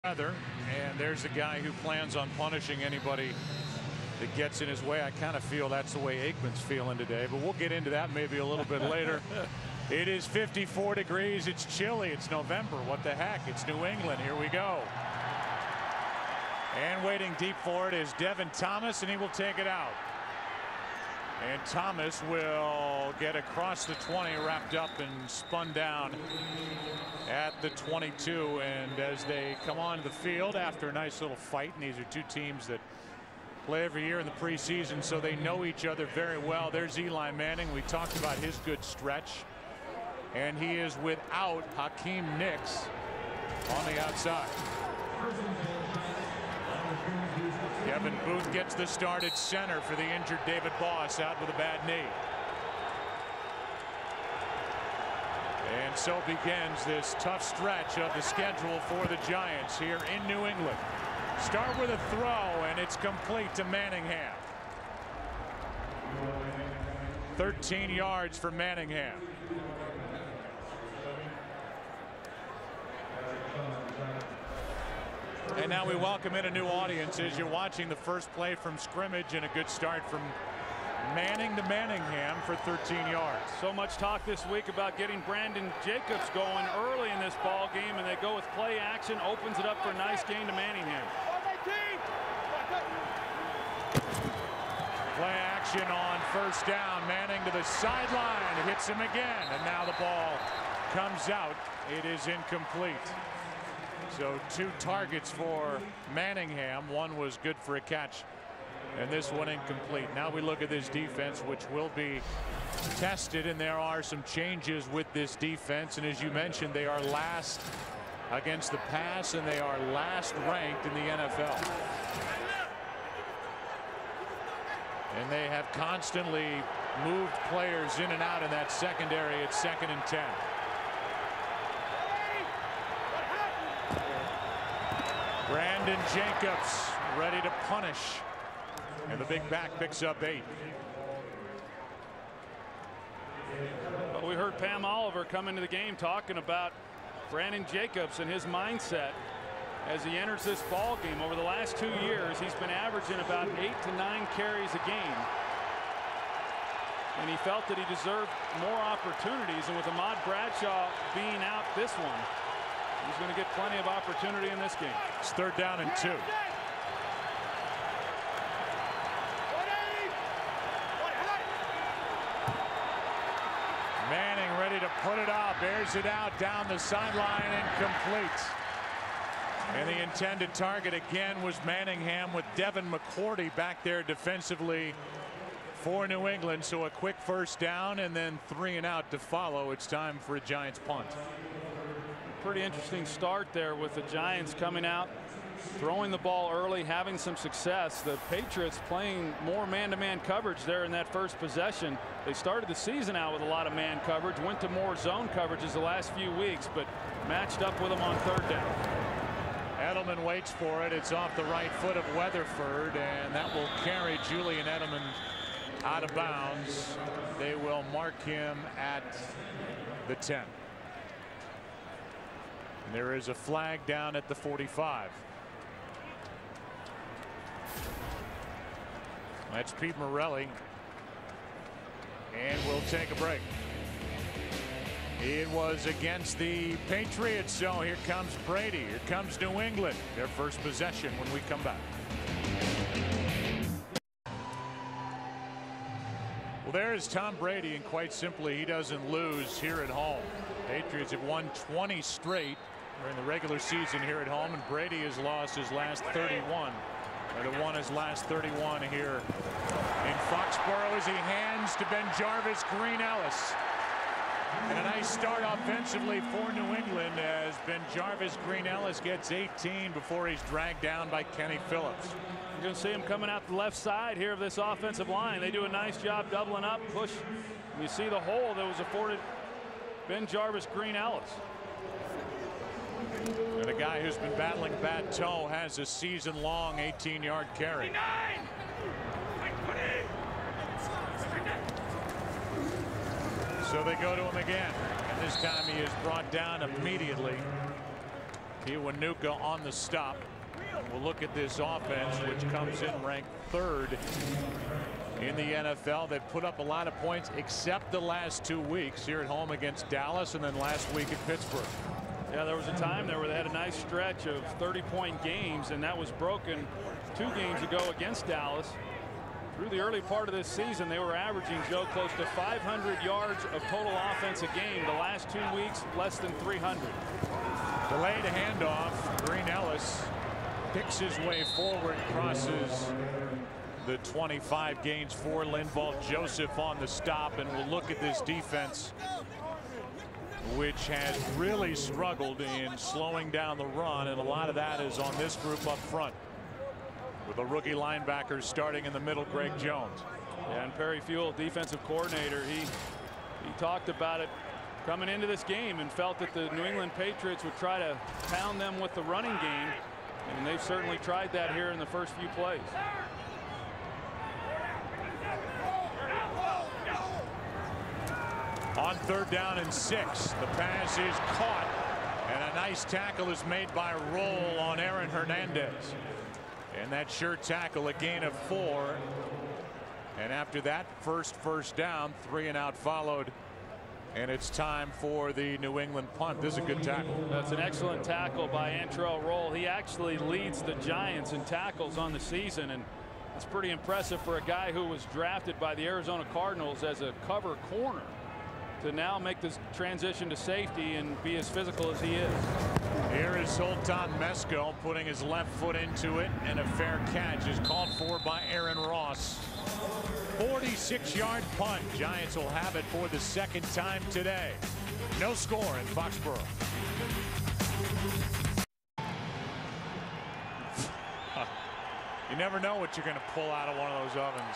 And there's a guy who plans on punishing anybody that gets in his way. I kind of feel that's the way Aikman's feeling today, but we'll get into that maybe a little bit later. It is 54 degrees. It's chilly. It's November. What the heck? It's New England. Here we go. And waiting deep for it is Devin Thomas, and he will take it out. And Thomas will get across the 20, wrapped up and spun down at the 22. And as they come onto the field after a nice little fight, and these are two teams that play every year in the preseason, so they know each other very well. There's Eli Manning. We talked about his good stretch, and he is without Hakeem Nicks on the outside. Kevin Booth gets the start at center for the injured David Boss, out with a bad knee. And so begins this tough stretch of the schedule for the Giants here in New England. Start with a throw, and it's complete to Manningham. 13 yards for Manningham. And now we welcome in a new audience as you're watching the first play from scrimmage, and a good start from Manning to Manningham for 13 yards. So much talk this week about getting Brandon Jacobs going early in this ball game, and they go with play action, opens it up for a nice gain to Manningham. Play action on first down. Manning to the sideline, hits him again, and now the ball comes out. It is incomplete. So 2 targets for Manningham. One was good for a catch, and this one incomplete. Now we look at this defense, which will be tested, and there are some changes with this defense. And as you mentioned, they are last against the pass, and they are last ranked in the NFL. And they have constantly moved players in and out in that secondary at 2nd and 10. Brandon Jacobs ready to punish, and the big back picks up 8. Well, we heard Pam Oliver come into the game talking about Brandon Jacobs and his mindset as he enters this ball game. Over the last 2 years, he's been averaging about 8 to 9 carries a game, and he felt that he deserved more opportunities. And with Ahmad Bradshaw being out this one, he's going to get plenty of opportunity in this game. It's 3rd down and 2. Manning ready to put it up, airs it out down the sideline, incomplete. And the intended target again was Manningham, with Devin McCourty back there defensively for New England. So a quick first down, and then 3 and out to follow. It's time for a Giants punt. Pretty interesting start there with the Giants coming out, throwing the ball early, having some success. The Patriots playing more man-to-man coverage there in that first possession. They started the season out with a lot of man coverage, went to more zone coverages the last few weeks, but matched up with them on 3rd down. Edelman waits for it. It's off the right foot of Weatherford, and that will carry Julian Edelman out of bounds. They will mark him at the 10. And there is a flag down at the 45. That's Pete Morelli, and we'll take a break. It was against the Patriots, so here comes Brady. Here comes New England, their first possession when we come back. Well, there is Tom Brady, and quite simply, he doesn't lose here at home. Patriots have won 20 straight during the regular season here at home, and Brady has lost his last 31. Or won his last 31 here in Foxborough, as he hands to BenJarvus Green-Ellis. And a nice start offensively for New England, as BenJarvus Green-Ellis gets 18 before he's dragged down by Kenny Phillips. You're going to see him coming out the left side here of this offensive line. They do a nice job doubling up, push. You see the hole that was afforded BenJarvus Green-Ellis. And a guy who's been battling bad toe has a season-long 18-yard carry. So they go to him again, and this time he is brought down immediately. Kiwanuka on the stop. We'll look at this offense, which comes in ranked 3rd in the NFL. They've put up a lot of points except the last 2 weeks here at home against Dallas and then last week at Pittsburgh. Yeah, there was a time there where they had a nice stretch of 30-point games, and that was broken 2 games ago against Dallas. Through the early part of this season, they were averaging, Joe, close to 500 yards of total offense a game. The last 2 weeks, less than 300. Delayed handoff. Green Ellis picks his way forward, crosses the 25, gains 4. Linval Joseph on the stop, and we'll look at this defense, which has really struggled in slowing down the run, and a lot of that is on this group up front, with a rookie linebacker starting in the middle, Greg Jones. Yeah, and Perry Fewell, defensive coordinator, he talked about it coming into this game and felt that the New England Patriots would try to pound them with the running game, and they've certainly tried that here in the first few plays. On 3rd down and 6, the pass is caught, and a nice tackle is made by Roll on Aaron Hernandez. And that sure tackle, a gain of 4. And after that first down, 3 and out followed. And it's time for the New England punt. This is a good tackle. That's an excellent tackle by Antrel Roll. He actually leads the Giants in tackles on the season, and it's pretty impressive for a guy who was drafted by the Arizona Cardinals as a cover corner to now make this transition to safety and be as physical as he is. Here is Sultan Mesco putting his left foot into it, and a fair catch is called for by Aaron Ross. 46-yard punt. Giants will have it for the 2nd time today. No score in Foxborough. You never know what you're going to pull out of one of those ovens.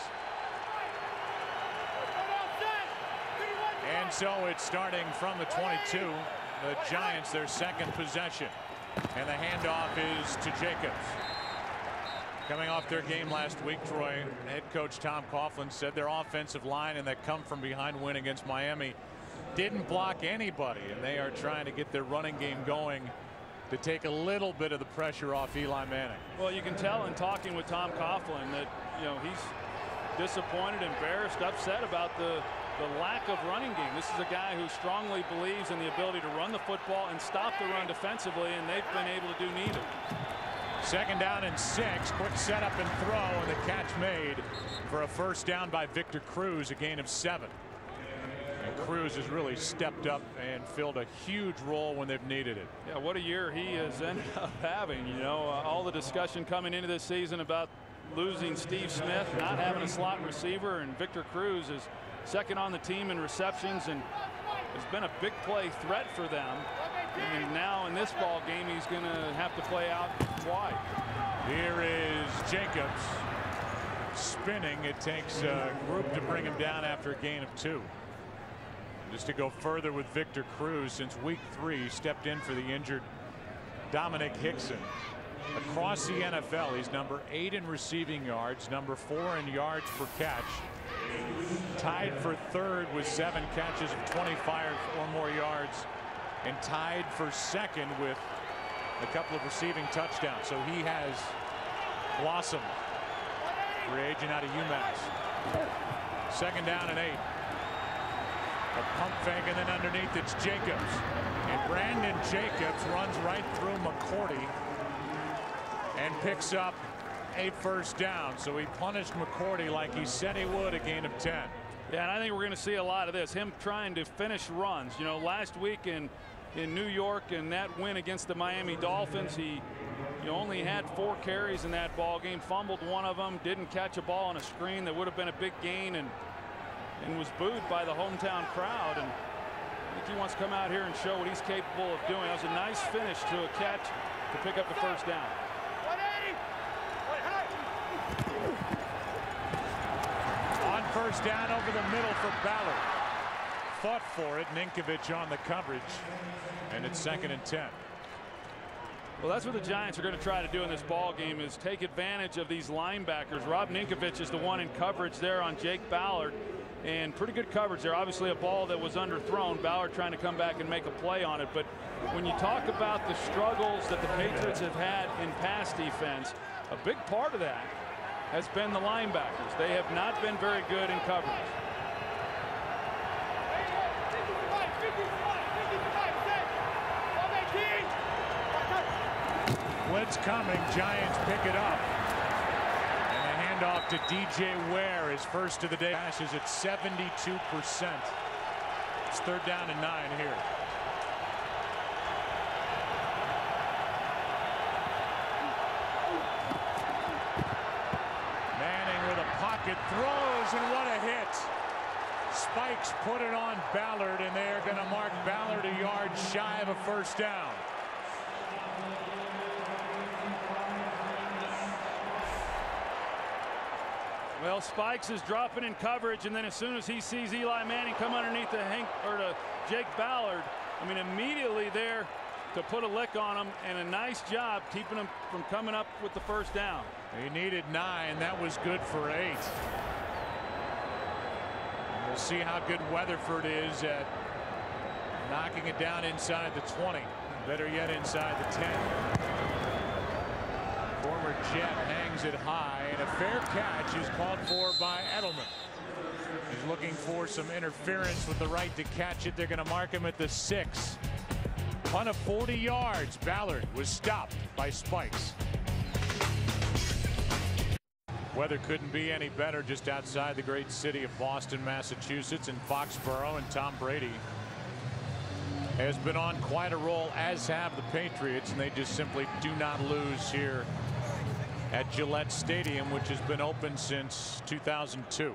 And so it's starting from the 22. The Giants, their 2nd possession. And the handoff is to Jacobs. Coming off their game last week, Troy, head coach Tom Coughlin said their offensive line and that come from behind win against Miami didn't block anybody, and they are trying to get their running game going to take a little bit of the pressure off Eli Manning. Well, you can tell in talking with Tom Coughlin that, you know, he's disappointed, embarrassed, upset about the lack of running game. This is a guy who strongly believes in the ability to run the football and stop the run defensively, and they've been able to do neither. 2nd down and 6. Quick setup and throw, and the catch made for a 1st down by Victor Cruz, a gain of 7. And Cruz has really stepped up and filled a huge role when they've needed it. Yeah, what a year he has ended up having. You know, all the discussion coming into this season about losing Steve Smith, not having a slot receiver, and Victor Cruz is 2nd on the team in receptions and has been a big play threat for them. And now in this ball game, he's going to have to play out wide. Here is Jacobs spinning. It takes a group to bring him down after a gain of 2. Just to go further with Victor Cruz, since week 3, he stepped in for the injured Dominic Hickson. Across the NFL, he's number 8 in receiving yards, number 4 in yards per catch, tied for 3rd with 7 catches of 25 or more yards, and tied for 2nd with a couple of receiving touchdowns. So he has blossomed. Free agent out of UMass. 2nd down and 8. A pump fake, and then underneath it's Jacobs. And Brandon Jacobs runs right through McCourty and picks up a 1st down. So he punished McCourty like he said he would, a gain of 10. Yeah, and I think we're going to see a lot of this, him trying to finish runs. You know, last week in New York and that win against the Miami Dolphins, he only had 4 carries in that ball game, fumbled one of them, didn't catch a ball on a screen that would have been a big gain, and was booed by the hometown crowd. And I think he wants to come out here and show what he's capable of doing. That was a nice finish to a catch to pick up the 1st down. On 1st down over the middle for Ballard. Fought for it. Ninkovich on the coverage. And it's 2nd and 10. Well, that's what the Giants are going to try to do in this ball game, is take advantage of these linebackers. Rob Ninkovich is the one in coverage there on Jake Ballard, and pretty good coverage there. Obviously a ball that was underthrown. Ballard trying to come back and make a play on it, but when you talk about the struggles that the Patriots have had in pass defense, a big part of that has been the linebackers. They have not been very good in coverage. Blitz coming. Giants pick it up. And the handoff to DJ Ware, his first of the day. Passes at 72%. It's 3rd down and 9 here. Manning with a pocket throws, and what a hit. Spikes put it on Ballard, and they're going to mark Ballard a yard shy of a first down. Well, Spikes is dropping in coverage, and then as soon as he sees Eli Manning come underneath to Jake Ballard, I mean, immediately there to put a lick on him, and a nice job keeping him from coming up with the first down. He needed 9. That was good for 8. And we'll see how good Weatherford is at knocking it down inside the 20. Better yet, inside the 10. Former Jet hangs it high, and a fair catch is called for by Edelman. He's looking for some interference with the right to catch it. They're going to mark him at the 6. Punt of 40 yards. Ballard was stopped by Spikes. Weather couldn't be any better just outside the great city of Boston, Massachusetts, in Foxborough, and Tom Brady has been on quite a roll, as have the Patriots, and they just simply do not lose here at Gillette Stadium, which has been open since 2002.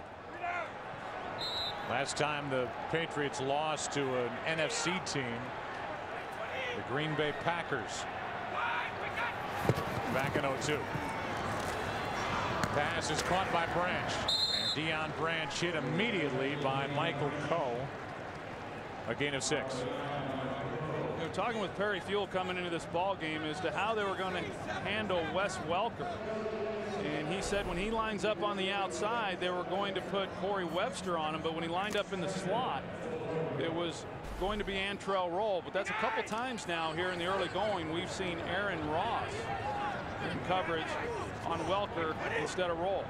Last time the Patriots lost to an NFC team, the Green Bay Packers, back in 2002. Pass is caught by Branch, and Deion Branch hit immediately by Michael Coe. A gain of 6. You know, talking with Perry Fuel coming into this ball game as to how they were going to handle Wes Welker, and he said when he lines up on the outside, they were going to put Corey Webster on him, but when he lined up in the slot, it was going to be Antrell Roll. But that's a couple times now here in the early going we've seen Aaron Ross in coverage on Welker instead of Roll.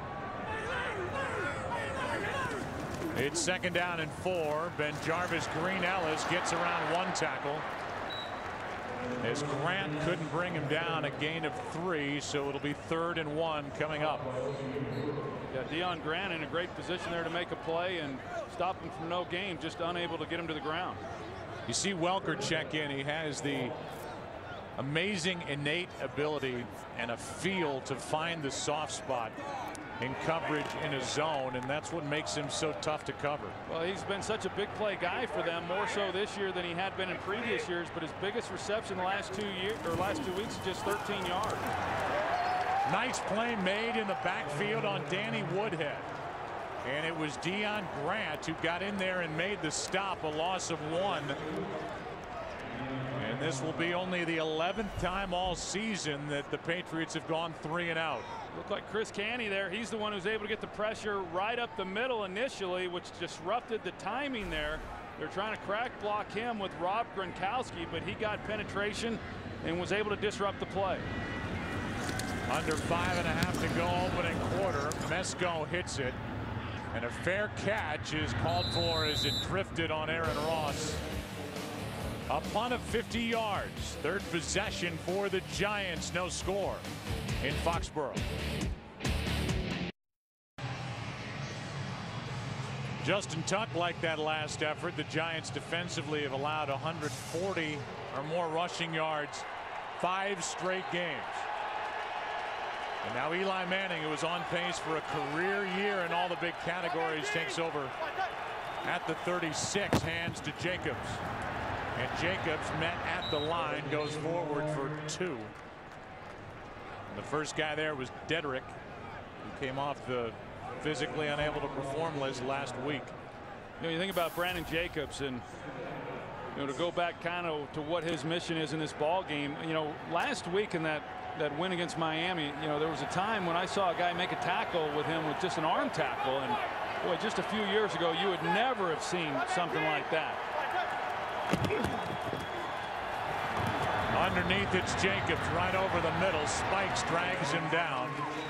It's 2nd down and 4. Ben Jarvis Green Ellis gets around 1 tackle. As Grant couldn't bring him down, a gain of 3, so it'll be 3rd and 1 coming up. Yeah, Deion Grant in a great position there to make a play and stop him from no gain, just unable to get him to the ground. You see Welker check in. He has the amazing innate ability and a feel to find the soft spot in coverage in a zone, and that's what makes him so tough to cover. Well, he's been such a big play guy for them, more so this year than he had been in previous years, but his biggest reception the last 2 weeks is just 13 yards. Nice play made in the backfield on Danny Woodhead, and it was Deion Grant who got in there and made the stop. A loss of 1. And this will be only the 11th time all season that the Patriots have gone 3 and out. Looked like Chris Canny there. He's the one who's able to get the pressure right up the middle initially, which disrupted the timing there. They're trying to crack block him with Rob Gronkowski, but he got penetration and was able to disrupt the play. Under 5.5 to go opening quarter. Mesco hits it, and a fair catch is called for as it drifted on Aaron Ross. A punt of 50 yards. 3rd possession for the Giants. No score in Foxborough. Justin Tuck like that last effort. The Giants defensively have allowed 140 or more rushing yards 5 straight games. And now Eli Manning, who was on pace for a career year in all the big categories, takes over at the 36, hands to Jacobs. And Jacobs met at the line, goes forward for 2. And the first guy there was Dedrick, who came off the physically unable to perform list last week. You know, you think about Brandon Jacobs, and you know, to go back kind of to what his mission is in this ball game. You know, last week in that win against Miami, you know, there was a time when I saw a guy make a tackle with him with just an arm tackle, and boy, just a few years ago you would never have seen something like that. Underneath, it's Jacobs right over the middle. Spikes, drags him down.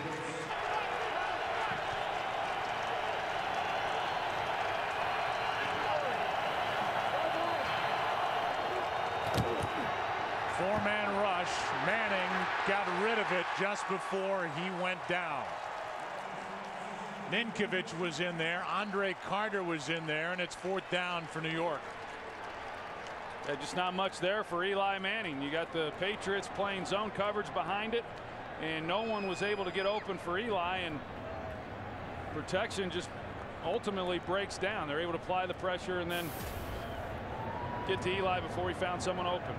Four-man rush. Manning got rid of it just before he went down. Ninkovich was in there. Andre Carter was in there, and it's 4th down for New York. Yeah, just not much there for Eli Manning. You got the Patriots playing zone coverage behind it, and no one was able to get open for Eli, and protection just ultimately breaks down. They're able to apply the pressure and then get to Eli before he found someone open.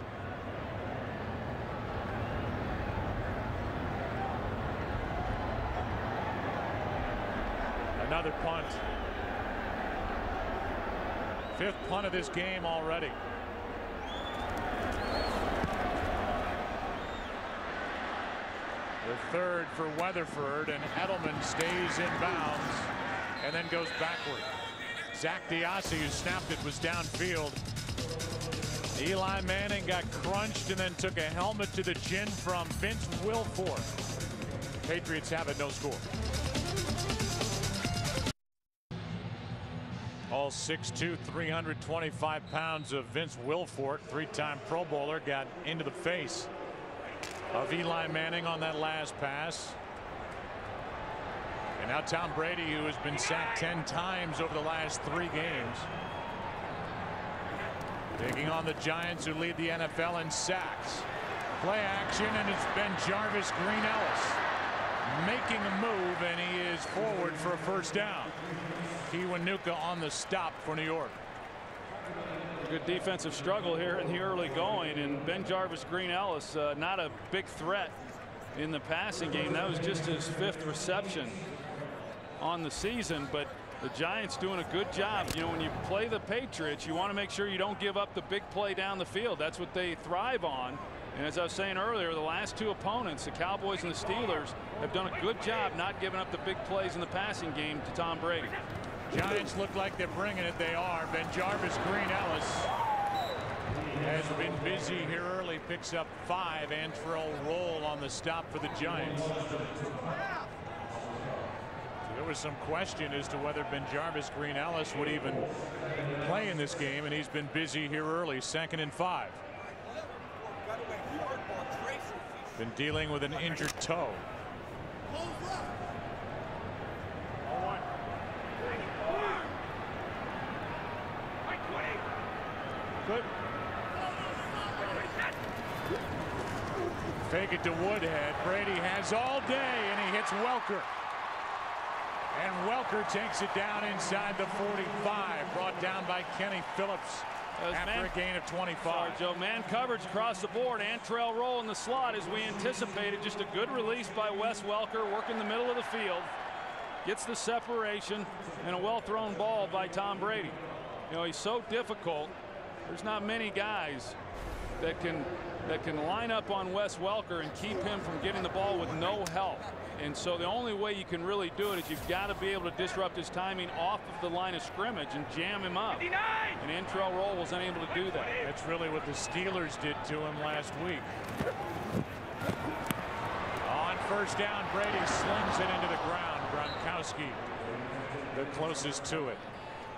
Another punt. 5th punt of this game already. The 3rd for Weatherford, and Edelman stays in bounds and then goes backward. Zach DeOssie, who snapped it, was downfield. Eli Manning got crunched and then took a helmet to the chin from Vince Wilfork. Patriots have it, no score. All 6'2", 325 pounds of Vince Wilfork, 3-time Pro Bowler, got into the face of Eli Manning on that last pass. And now Tom Brady, who has been sacked 10 times over the last 3 games. Taking on the Giants, who lead the NFL in sacks. Play action, and it's BenJarvus Green-Ellis making a move, and he is forward for a 1st down. Kiwanuka on the stop for New York. Good defensive struggle here in the early going, and BenJarvus Green-Ellis not a big threat in the passing game. That was just his 5th reception on the season, but the Giants doing a good job. You know, when you play the Patriots, you want to make sure you don't give up the big play down the field. That's what they thrive on. And as I was saying earlier, the last 2 opponents, the Cowboys and the Steelers, have done a good job not giving up the big plays in the passing game to Tom Brady. Giants look like they're bringing it. They are. BenJarvus Green-Ellis has been busy here early. Picks up 5. Antrel Roll on the stop for the Giants. There was some question as to whether BenJarvus Green-Ellis would even play in this game, and he's been busy here early. 2nd and 5. Been dealing with an injured toe. Good. Fake it to Woodhead. Brady has all day, and he hits Welker. And Welker takes it down inside the 45. Brought down by Kenny Phillips after a gain of 25. Sorry, Joe. Man coverage across the board. Antrel Roll in the slot as we anticipated. Just a good release by Wes Welker, working the middle of the field. Gets the separation, and a well-thrown ball by Tom Brady. You know, he's so difficult. There's not many guys that can line up on Wes Welker and keep him from getting the ball with no help. And so the only way you can really do it is you've got to be able to disrupt his timing off of the line of scrimmage and jam him up. And Antrel Roll was unable to do that. That's really what the Steelers did to him last week. On 1st down, Brady slings it into the ground. Gronkowski the closest to it.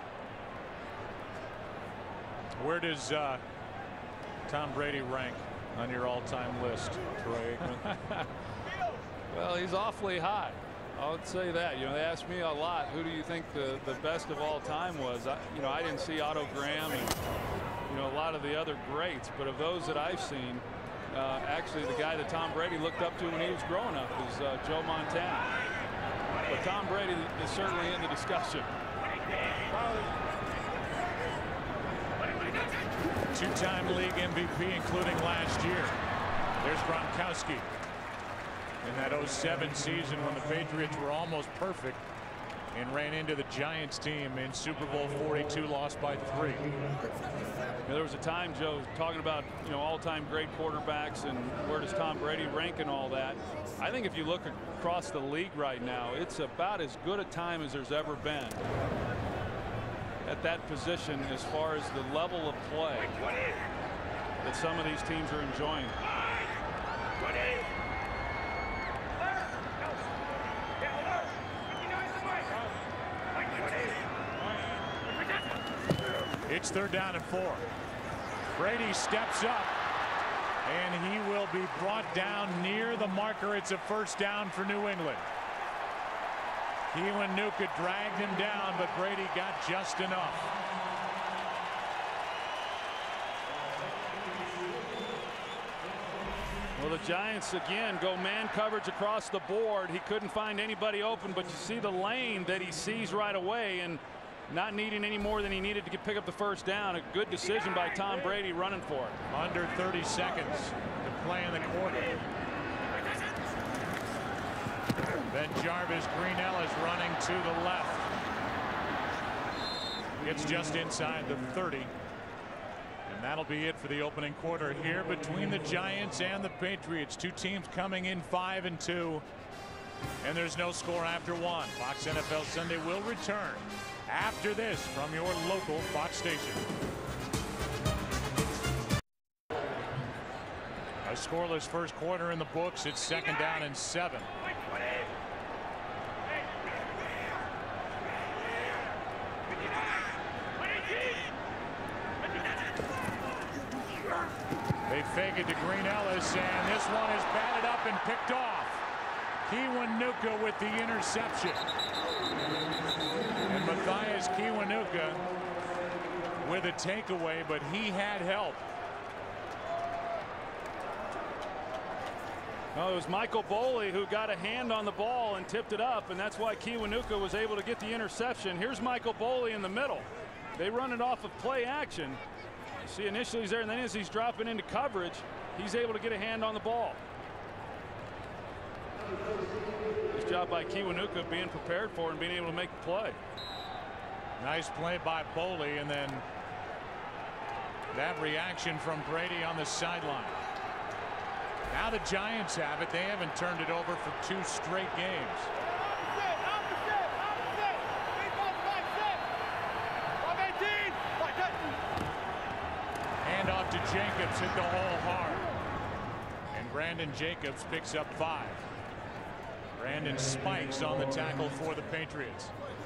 Where does Tom Brady rank on your all-time list, Troy Aikman? Well, he's awfully high. I would say that. You know, they asked me a lot, who do you think the best of all time was? You know, I didn't see Otto Graham and, you know, a lot of the other greats, but of those that I've seen, actually the guy that Tom Brady looked up to when he was growing up is Joe Montana. But Tom Brady is certainly in the discussion. 2-time league MVP, including last year. There's Gronkowski in that 07 season when the Patriots were almost perfect and ran into the Giants team in Super Bowl 42, lost by 3. You know, there was a time, Joe, talking about, you know, all-time great quarterbacks and where does Tom Brady rank and all that. I think if you look across the league right now, it's about as good a time as there's ever been at that position as far as the level of play. that some of these teams are enjoying. It's 3rd down and 4. Brady steps up, and he will be brought down near the marker. It's a 1st down for New England. Kiwanuka dragged him down, but Brady got just enough. Well, the Giants again go man coverage across the board. He couldn't find anybody open, but you see the lane that he sees right away, and not needing any more than he needed to pick up the 1st down. A good decision by Tom Brady running for it. Under 30 seconds to play in the quarter. BenJarvus Greenell is running to the left. Gets just inside the 30. And that'll be it for the opening quarter here between the Giants and the Patriots. Two teams coming in 5-2. And there's no score after 1. Fox NFL Sunday will return after this from your local Fox station. A scoreless first quarter in the books. It's 2nd down and 7. They fake it to Green Ellis, and this one is batted up and picked off. Kiwanuka with the interception. And Mathias Kiwanuka with a takeaway, but he had help. Oh, it was Michael Boley who got a hand on the ball and tipped it up, and that's why Kiwanuka was able to get the interception. Here's Michael Boley in the middle. They run it off of play action. You see initially he's there, and then as he's dropping into coverage, he's able to get a hand on the ball. Nice job by Kiwanuka being prepared for and being able to make the play. Nice play by Boley, and then that reaction from Brady on the sideline. Now the Giants have it. They haven't turned it over for 2 straight games. Hand off to Jacobs, hit the hole hard. And Brandon Jacobs picks up 5. Brandon Spikes on the tackle for the Patriots.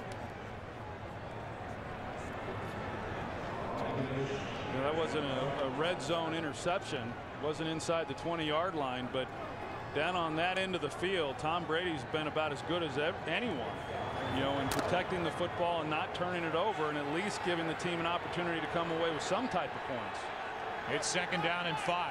That wasn't a red zone interception. Wasn't inside the 20-yard line, but down on that end of the field, Tom Brady's been about as good as anyone, in protecting the football and not turning it over, and at least giving the team an opportunity to come away with some type of points. It's 2nd down and 5.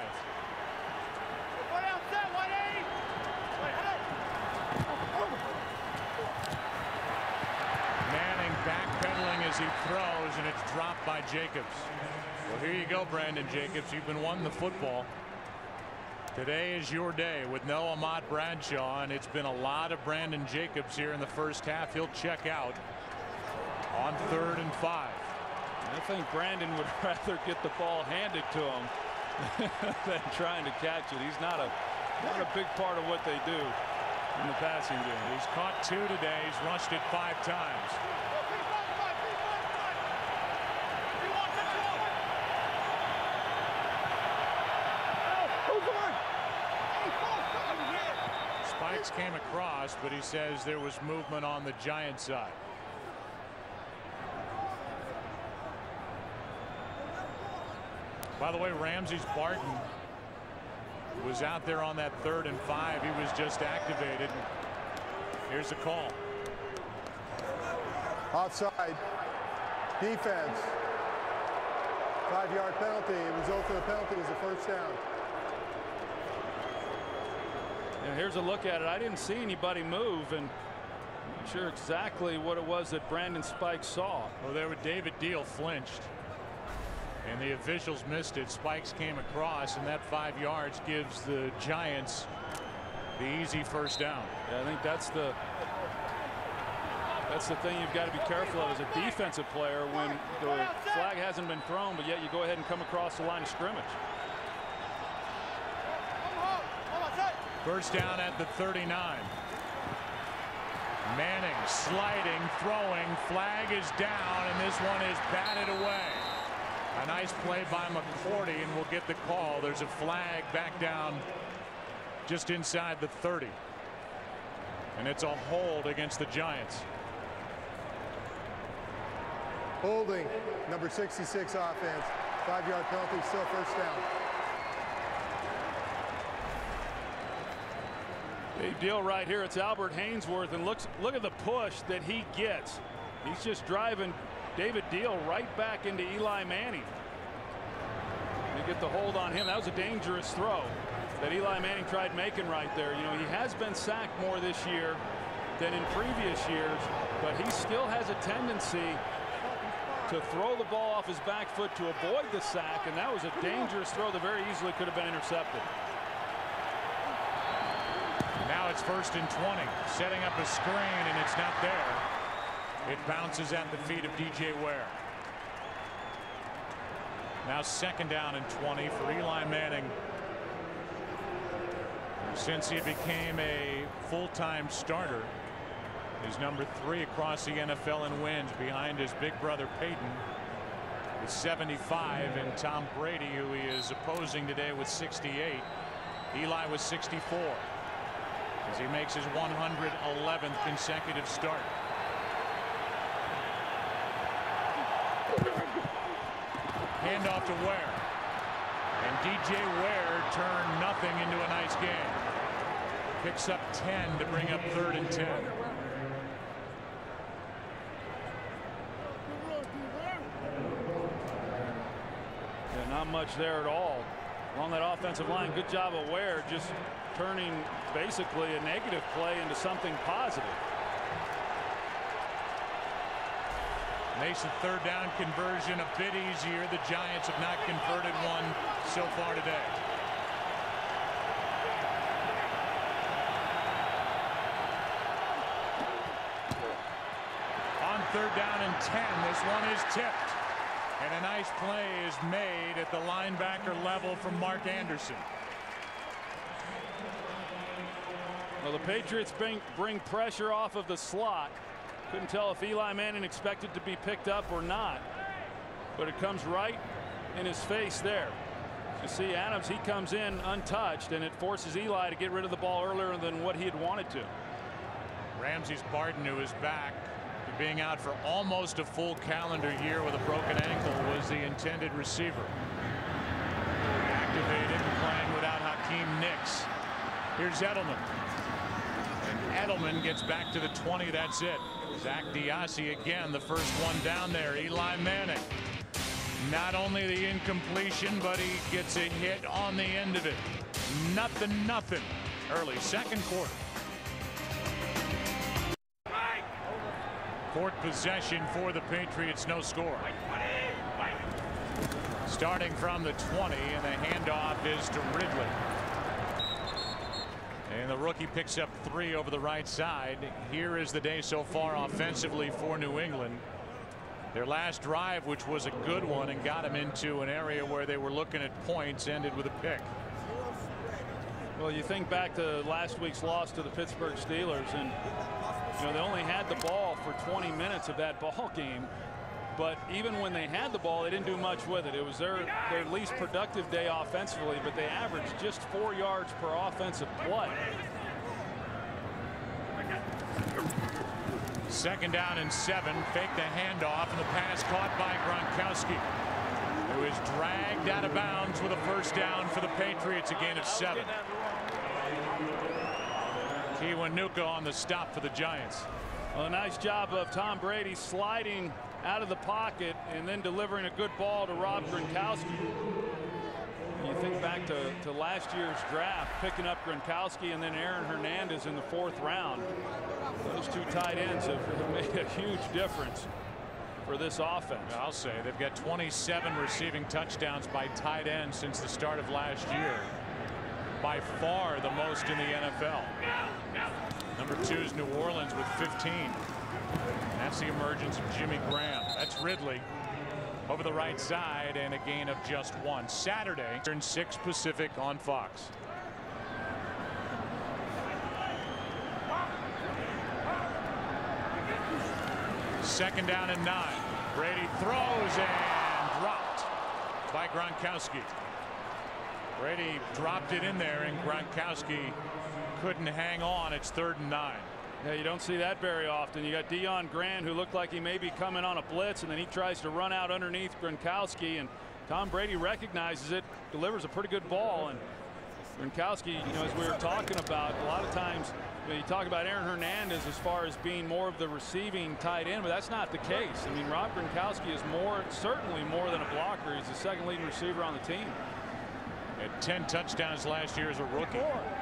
Manning backpedaling as he throws, and it's dropped by Jacobs. Well, here you go, Brandon Jacobs. You've been wanting the football. Today is your day with no Ahmad Bradshaw, and it's been a lot of Brandon Jacobs here in the first half. He'll check out on 3rd and 5. I think Brandon would rather get the ball handed to him than trying to catch it. He's not a big part of what they do in the passing game. He's caught 2 today. He's rushed it 5 times. Spikes came across, but he says there was movement on the Giants side. By the way, Ramses Barton was out there on that 3rd and 5. He was just activated. Here's the call. Offside. Defense. 5-yard penalty. It results in a penalty as a 1st down. And here's a look at it. I didn't see anybody move, and I'm not sure exactly what it was that Brandon Spikes saw. Well, there was David Deal flinched, and the officials missed it. Spikes came across, and that 5 yards gives the Giants the easy 1st down. Yeah, I think that's the thing you've got to be careful of as a defensive player when the flag hasn't been thrown, but yet you go ahead and come across the line of scrimmage. 1st down at the 39. Manning sliding, throwing, flag is down, and this one is batted away. A nice play by McCourty, and we'll get the call. There's a flag back down just inside the 30. And it's a hold against the Giants. Holding, number 66 offense. 5-yard penalty, still first down. Big deal right here. It's Albert Haynesworth, and look at the push that he gets. He's just driving David Deal right back into Eli Manning. You get the hold on him. That was a dangerous throw that Eli Manning tried making right there. You know, he has been sacked more this year than in previous years, but he still has a tendency to throw the ball off his back foot to avoid the sack, and that was a dangerous throw that very easily could have been intercepted. Now it's 1st and 20, setting up a screen, and it's not there. It bounces at the feet of DJ Ware. Now 2nd down and 20 for Eli Manning. Since he became a full-time starter, he's number 3 across the NFL in wins, behind his big brother Peyton with 75 and Tom Brady, who he is opposing today, with 68. Eli was 64 as he makes his 111th consecutive start. Handoff to Ware, and DJ Ware turned nothing into a nice game. Picks up 10 to bring up 3rd and 10. Yeah, not much there at all along that offensive line. Good job of Ware just turning basically a negative play into something positive. Makes the 3rd down conversion a bit easier. The Giants have not converted one so far today. On 3rd down and 10, this one is tipped. And a nice play is made at the linebacker level from Mark Anderson. Well, the Patriots bring pressure off of the slot. Couldn't tell if Eli Manning expected to be picked up or not, but it comes right in his face there. You see Adams, he comes in untouched, and it forces Eli to get rid of the ball earlier than what he had wanted to. Ramses Barden, who is back to being out for almost a full calendar year with a broken ankle, was the intended receiver. Activated and playing without Hakeem Nicks. Here's Edelman. And Edelman gets back to the 20. That's it. Zach Diassi again, the first one down there. Eli Manning. Not only the incompletion, but he gets a hit on the end of it. Nothing early 2nd quarter. 4th possession for the Patriots, no score. Starting from the 20, and the handoff is to Ridley. And the rookie picks up 3 over the right side. Here is the day so far offensively for New England. Their last drive, which was a good one and got them into an area where they were looking at points, ended with a pick. Well, you think back to last week's loss to the Pittsburgh Steelers, and you know they only had the ball for 20 minutes of that ball game. But even when they had the ball, they didn't do much with it. It was their least productive day offensively, but they averaged just 4 yards per offensive play. 2nd down and 7. Fake the handoff, and the pass caught by Gronkowski, who is dragged out of bounds with a 1st down for the Patriots, a gain of 7. Kiwanuka on the stop for the Giants. Well, a nice job of Tom Brady sliding out of the pocket and then delivering a good ball to Rob Gronkowski. You think back to last year's draft, picking up Gronkowski and then Aaron Hernandez in the 4th round. Those 2 tight ends have made a huge difference for this offense. I'll say they've got 27 receiving touchdowns by tight ends since the start of last year. By far the most in the NFL. Number 2 is New Orleans with 15. That's the emergence of Jimmy Graham. That's Ridley over the right side, and a gain of just 1. Saturday, turn 6 Pacific on Fox. Second down and 9. Brady throws and dropped. by Gronkowski. Brady dropped it in there, and Gronkowski couldn't hang on. It's 3rd and 9. Yeah, you don't see that very often. You got Deion Grant, who looked like he may be coming on a blitz, and then he tries to run out underneath Gronkowski, and Tom Brady recognizes it, delivers a pretty good ball. And Gronkowski, as we were talking about, a lot of times you talk about Aaron Hernandez as far as being more of the receiving tight end, but that's not the case. I mean, Rob Gronkowski is certainly more than a blocker. He's the 2nd leading receiver on the team. Had 10 touchdowns last year as a rookie.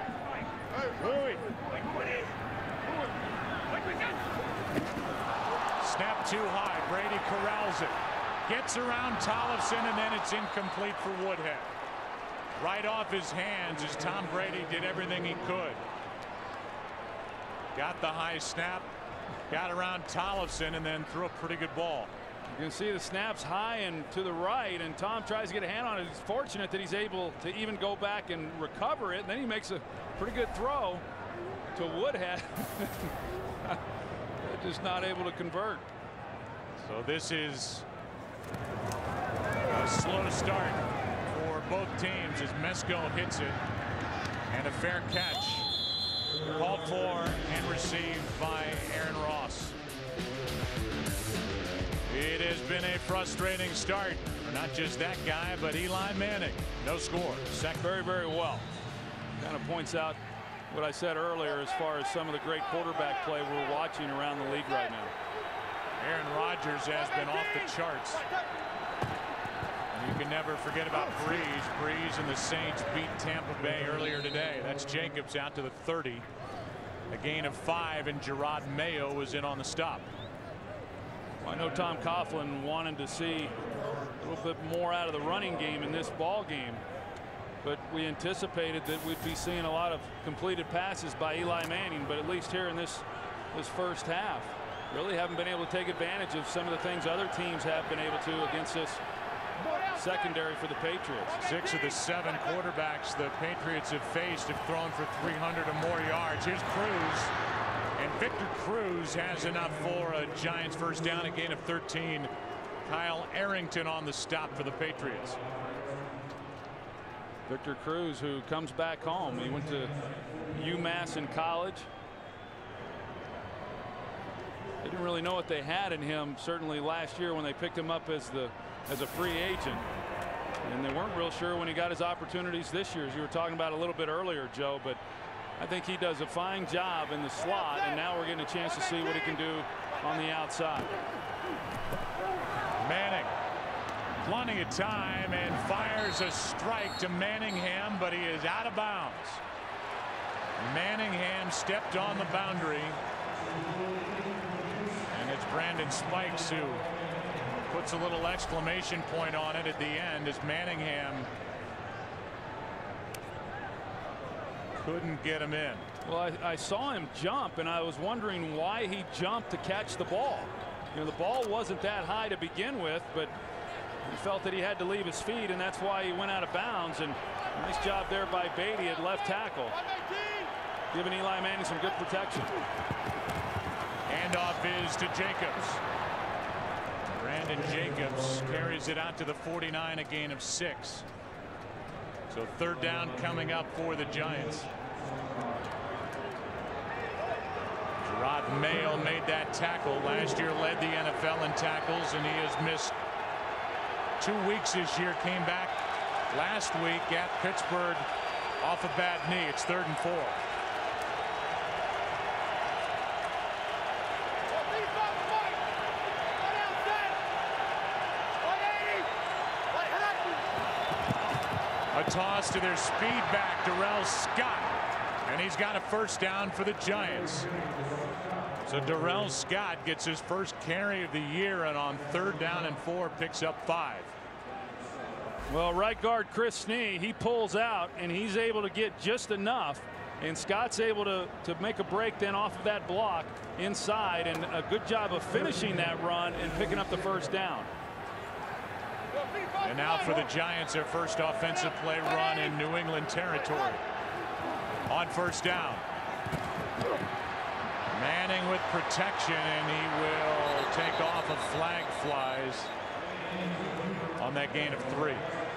Snap too high. Brady corrals it. Gets around Tollefson, and then it's incomplete for Woodhead. Right off his hands as Tom Brady did everything he could. Got the high snap, got around Tollefson, and then threw a pretty good ball. You can see the snaps high and to the right, and Tom tries to get a hand on it. He's fortunate that he's able to even go back and recover it, and then he makes a pretty good throw to Woodhead. Just not able to convert. So this is a slow start for both teams as Mesko hits it, and a fair catch called for and received by Aaron Ross. It has been a frustrating start for not just that guy, but Eli Manning. No score. Very, very well. Kind of points out what I said earlier as far as some of the great quarterback play we're watching around the league right now. Aaron Rodgers has been off the charts. And you can never forget about Breeze. Breeze and the Saints beat Tampa Bay earlier today. That's Jacobs out to the 30. A gain of 5, and Gerard Mayo was in on the stop. Well, I know Tom Coughlin wanted to see a little bit more out of the running game in this ball game, but we anticipated that we'd be seeing a lot of completed passes by Eli Manning. But at least here in this first half, really haven't been able to take advantage of some of the things other teams have been able to against this secondary for the Patriots. 6 of the 7 quarterbacks the Patriots have faced have thrown for 300 or more yards. Here's Cruz, and Victor Cruz has enough for a Giants first down, a gain of 13. Kyle Arrington on the stop for the Patriots. Victor Cruz, who comes back home. He went to UMass in college. They didn't really know what they had in him certainly last year when they picked him up as a free agent, and they weren't real sure when he got his opportunities this year, as you were talking about a little bit earlier, Joe. But I think he does a fine job in the slot, and now we're getting a chance to see what he can do on the outside. Manning, plenty of time, and fires a strike to Manningham, but he is out of bounds. Manningham stepped on the boundary, and it's Brandon Spikes who puts a little exclamation point on it at the end as Manningham couldn't get him in. Well, I saw him jump, and I was wondering why he jumped to catch the ball. The ball wasn't that high to begin with, but he felt that he had to leave his feet, and that's why he went out of bounds. And nice job there by Beatty at left tackle, giving Eli Manning some good protection. Handoff is to Jacobs. Brandon Jacobs carries it out to the 49, a gain of 6. So 3rd down coming up for the Giants. Gerard Mayo made that tackle. Last year led the NFL in tackles, and he has missed 2 weeks this year. Came back last week at Pittsburgh off a bad knee. It's 3rd and 4. A toss to their speed back, Darrell Scott, and he's got a first down for the Giants. So Darrell Scott gets his first carry of the year, and on 3rd down and 4 picks up 5. Well, right guard Chris Snee, he pulls out, and he's able to get just enough, and Scott's able to make a break then off of that block inside, and a good job of finishing that run and picking up the first down. And now for the Giants, their first offensive play run in New England territory. On 1st down, Manning with protection, and he will take off. A flag flies on that gain of 3.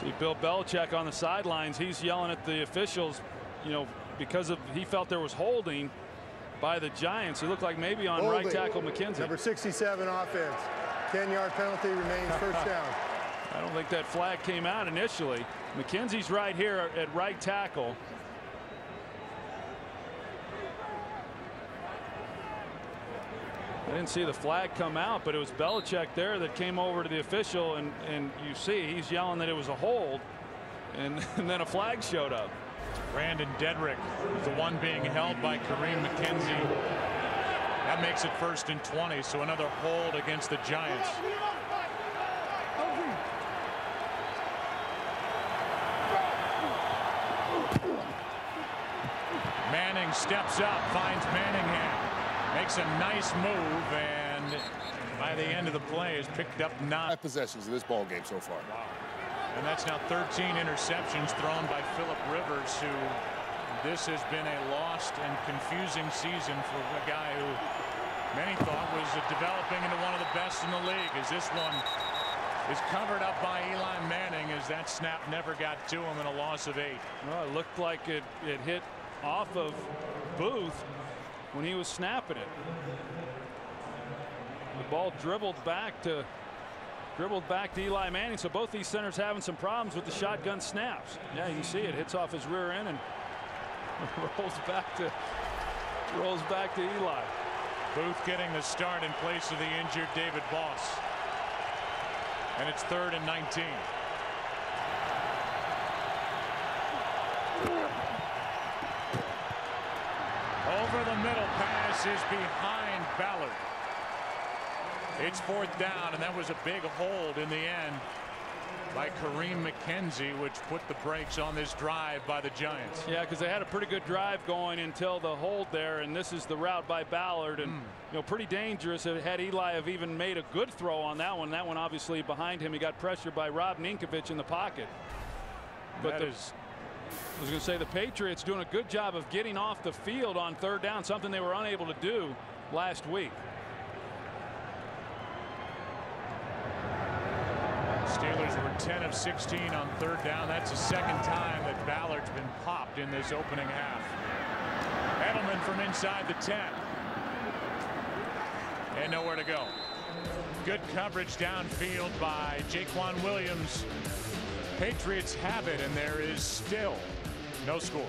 See Bill Belichick on the sidelines. He's yelling at the officials, you know, because he felt there was holding by the Giants. It looked like maybe on holding. right tackle McKenzie. Number 67 offense. 10-yard penalty remains first down. I don't think that flag came out initially. McKenzie's right here at right tackle. I didn't see the flag come out, but it was Belichick there that came over to the official, and you see he's yelling that it was a hold, and then a flag showed up. Brandon Dedrick is the one being held by Kareem McKenzie. That makes it 1st and 20, so another hold against the Giants. Manning steps up, finds Manningham, makes a nice move, and by the end of the play has picked up 9 possessions of this ball game so far. Wow. And that's now 13 interceptions thrown by Philip Rivers, who this has been a lost and confusing season for a guy who many thought was developing into one of the best in the league. As this one is covered up by Eli Manning, as that snap never got to him, in a loss of 8. Well, it looked like it hit off of Booth when he was snapping it. The ball dribbled back to Eli Manning. So both these centers having some problems with the shotgun snaps. Yeah, you can see it hits off his rear end and rolls back to Eli. Booth getting the start in place of the injured David Boss. And it's 3rd and 19. Over the middle, pass is behind Ballard. It's 4th down, and that was a big hold in the end by Kareem McKenzie, which put the brakes on this drive by the Giants. Yeah, because they had a pretty good drive going until the hold there, and this is the route by Ballard, and you know, pretty dangerous. Had Eli have even made a good throw on that one obviously behind him. He got pressured by Rob Ninkovich in the pocket. But I was going to say the Patriots doing a good job of getting off the field on 3rd down, something they were unable to do last week. Steelers were 10 of 16 on 3rd down. That's the 2nd time that Ballard's been popped in this opening half. Edelman from inside the 10. And nowhere to go. Good coverage downfield by Jaquan Williams. Patriots have it, and there is still no score.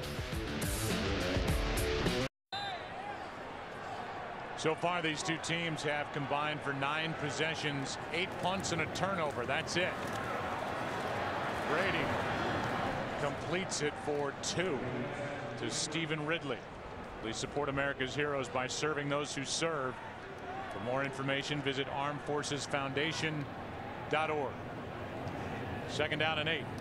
So far, these two teams have combined for 9 possessions, 8 punts, and a turnover. That's it. Brady completes it for 2 to Stephen Ridley. Please support America's heroes by serving those who serve. For more information, visit armedforcesfoundation.org. 2nd down and 8.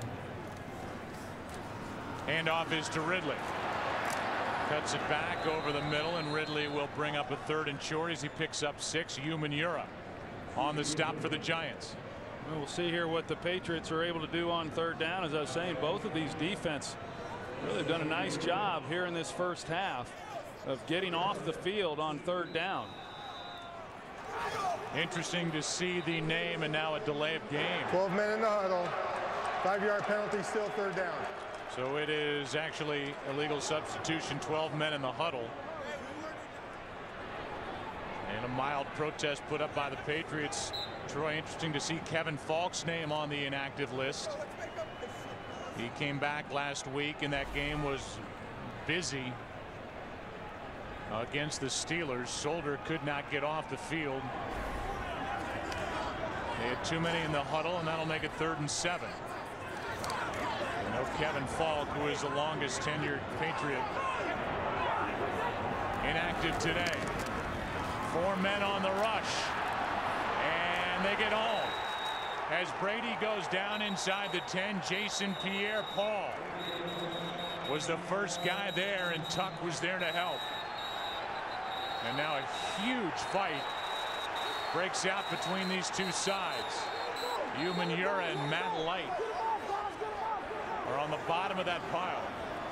Handoff is to Ridley. Cuts it back over the middle, and Ridley will bring up a 3rd and short as he picks up 6. Umanura on the stop for the Giants. Well, we'll see here what the Patriots are able to do on 3rd down. As I was saying, both of these defense really have done a nice job here in this first half of getting off the field on 3rd down. Interesting to see the name and now a delay of game. 12 men in the huddle. 5-yard penalty, still 3rd down. So it is actually illegal substitution. 12 men in the huddle. And a mild protest put up by the Patriots. Troy, interesting to see Kevin Falk's name on the inactive list. He came back last week, and that game was busy against the Steelers. Solder could not get off the field. They had too many in the huddle, and that'll make it 3rd and 7. You know, Kevin Falk, who is the longest tenured Patriot, inactive today. 4 men on the rush, and they get home. As Brady goes down inside the 10, Jason Pierre-Paul was the first guy there, and Tuck was there to help. And now a huge fight breaks out between these two sides. Umanura and Matt Light are on the bottom of that pile.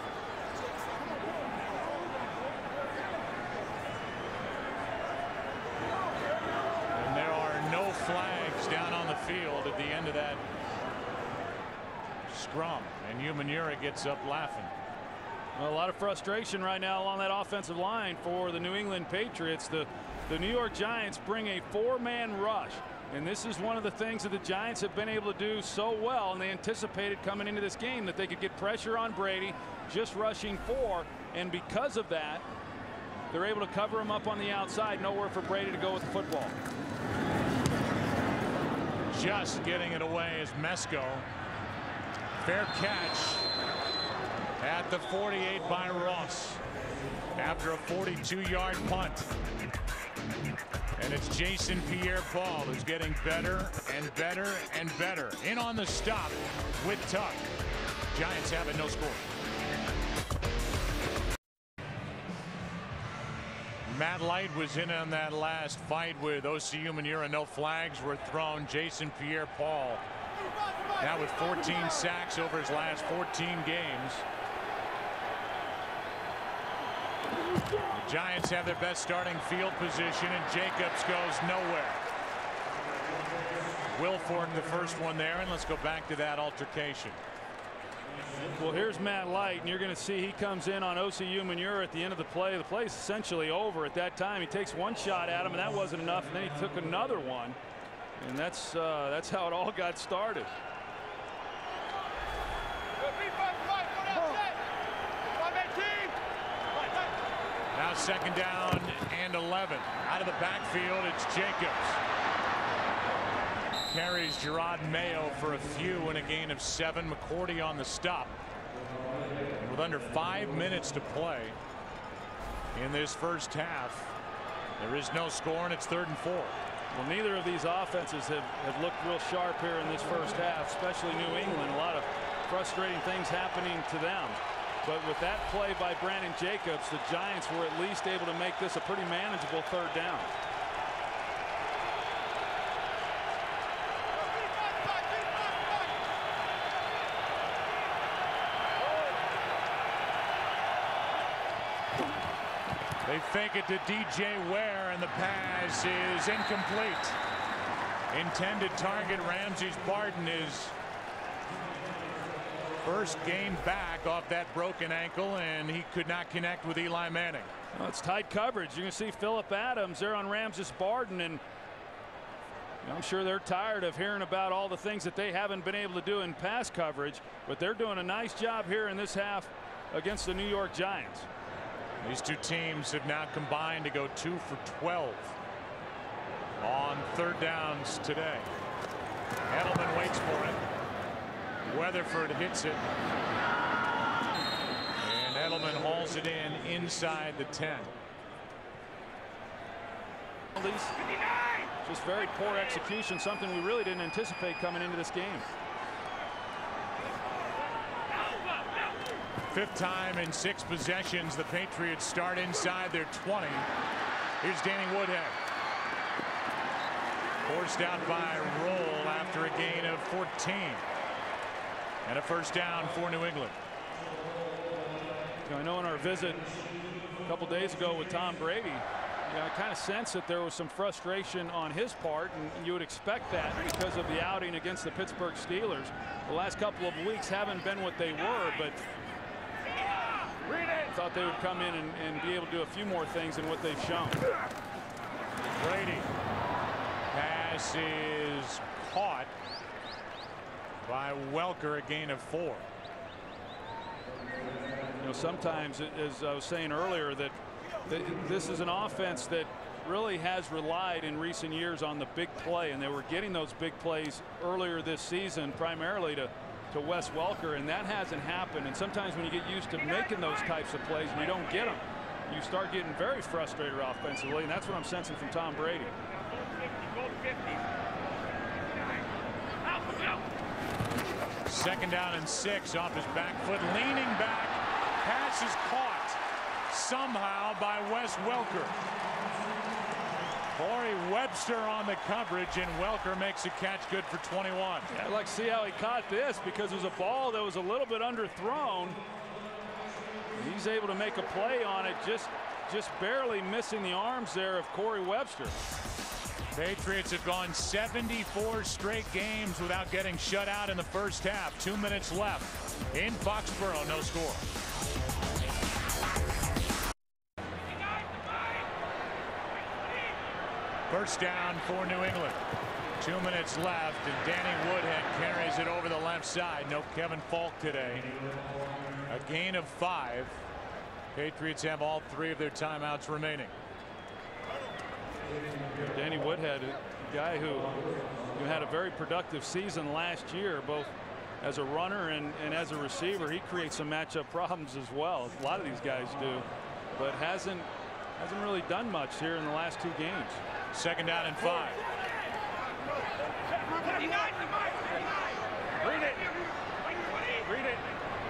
And there are no flags down on the field at the end of that scrum, and Umenyiora gets up laughing. Well, a lot of frustration right now along that offensive line for the New England Patriots. The New York Giants bring a 4-man rush, and this is one of the things that the Giants have been able to do so well, and they anticipated coming into this game that they could get pressure on Brady just rushing 4, and because of that they're able to cover him up on the outside. Nowhere for Brady to go with the football. Just getting it away is Mesko. Fair catch at the 48 by Ross after a 42-yard punt. And it's Jason Pierre-Paul who's getting better and better and better. In on the stop with Tuck. Giants have it, no score. Matt Light was in on that last fight with O.C. Umenyiora. No flags were thrown. Jason Pierre-Paul now with 14 sacks over his last 14 games. The Giants have their best starting field position, and Jacobs goes nowhere. Wilfork the first one there, and let's go back to that altercation. Well, here's Matt Light, and you're going to see he comes in on O.C. Umenyiora at the end of the play. The play is essentially over at that time. He takes one shot at him, and that wasn't enough, and then he took another one, and that's how it all got started. Now second down and 11. Out of the backfield, it's Jacobs. Carries Gerard Mayo for a few in a gain of 7. McCourty on the stop. And with under 5 minutes to play in this first half, there is no score, and it's 3rd and 4. Well, neither of these offenses have looked real sharp here in this first half, especially New England. A lot of frustrating things happening to them. But with that play by Brandon Jacobs, the Giants were at least able to make this a pretty manageable 3rd down. They fake it to DJ Ware, and the pass is incomplete. Intended target Ramses Barden, his first game back off that broken ankle, and he could not connect with Eli Manning. Well, it's tight coverage. You can see Phillip Adams there on Ramses Barden, and I'm sure they're tired of hearing about all the things that they haven't been able to do in pass coverage, but they're doing a nice job here in this half against the New York Giants. These two teams have now combined to go 2 for 12 on 3rd downs today. Edelman waits for it. Weatherford hits it, and Edelman hauls it in inside the 10. Just very poor execution, something we really didn't anticipate coming into this game. 5th time in 6 possessions the Patriots start inside their 20. Here's Danny Woodhead. Forced out by Roll after a gain of 14. And a 1st down for New England. I know in our visit a couple days ago with Tom Brady, I kind of sensed that there was some frustration on his part, and you would expect that because of the outing against the Pittsburgh Steelers. The last couple of weeks haven't been what they were, but I thought they would come in and be able to do a few more things than what they've shown. Brady. Pass is caught by Welker, a gain of 4. You know, sometimes, as I was saying earlier, that this is an offense that really has relied in recent years on the big play, and they were getting those big plays earlier this season primarily to Wes Welker, and that hasn't happened. And sometimes when you get used to making those types of plays and you don't get them, you start getting very frustrated offensively, and that's what I'm sensing from Tom Brady. Second down and 6 off his back foot, leaning back. Pass is caught somehow by Wes Welker. Corey Webster on the coverage, and Welker makes a catch good for 21. Yeah, I'd like to see how he caught this, because it was a ball that was a little bit underthrown. He's able to make a play on it, just barely missing the arms there of Corey Webster. Patriots have gone 74 straight games without getting shut out in the first half. 2 minutes left in Foxborough. No score. First down for New England. 2 minutes left, and Danny Woodhead carries it over the left side. No Kevin Falk today. A gain of 5. Patriots have all 3 of their timeouts remaining. Danny Woodhead, a guy who had a very productive season last year, both as a runner and as a receiver. He creates some matchup problems as well. A lot of these guys do, but hasn't really done much here in the last 2 games. Second down and 5. Read it. Read it.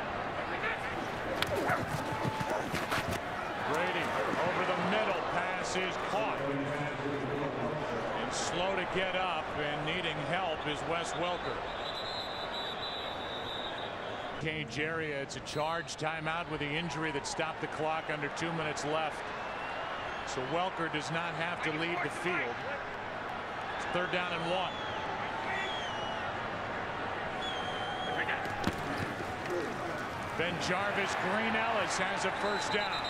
Brady over the middle. Pass is caught. And slow to get up and needing help is Wes Welker. Cage area. It's a charge timeout with the injury that stopped the clock under 2 minutes left. So Welker does not have to leave the field. It's third down and 1. Ben Jarvis, Green Ellis has a first down.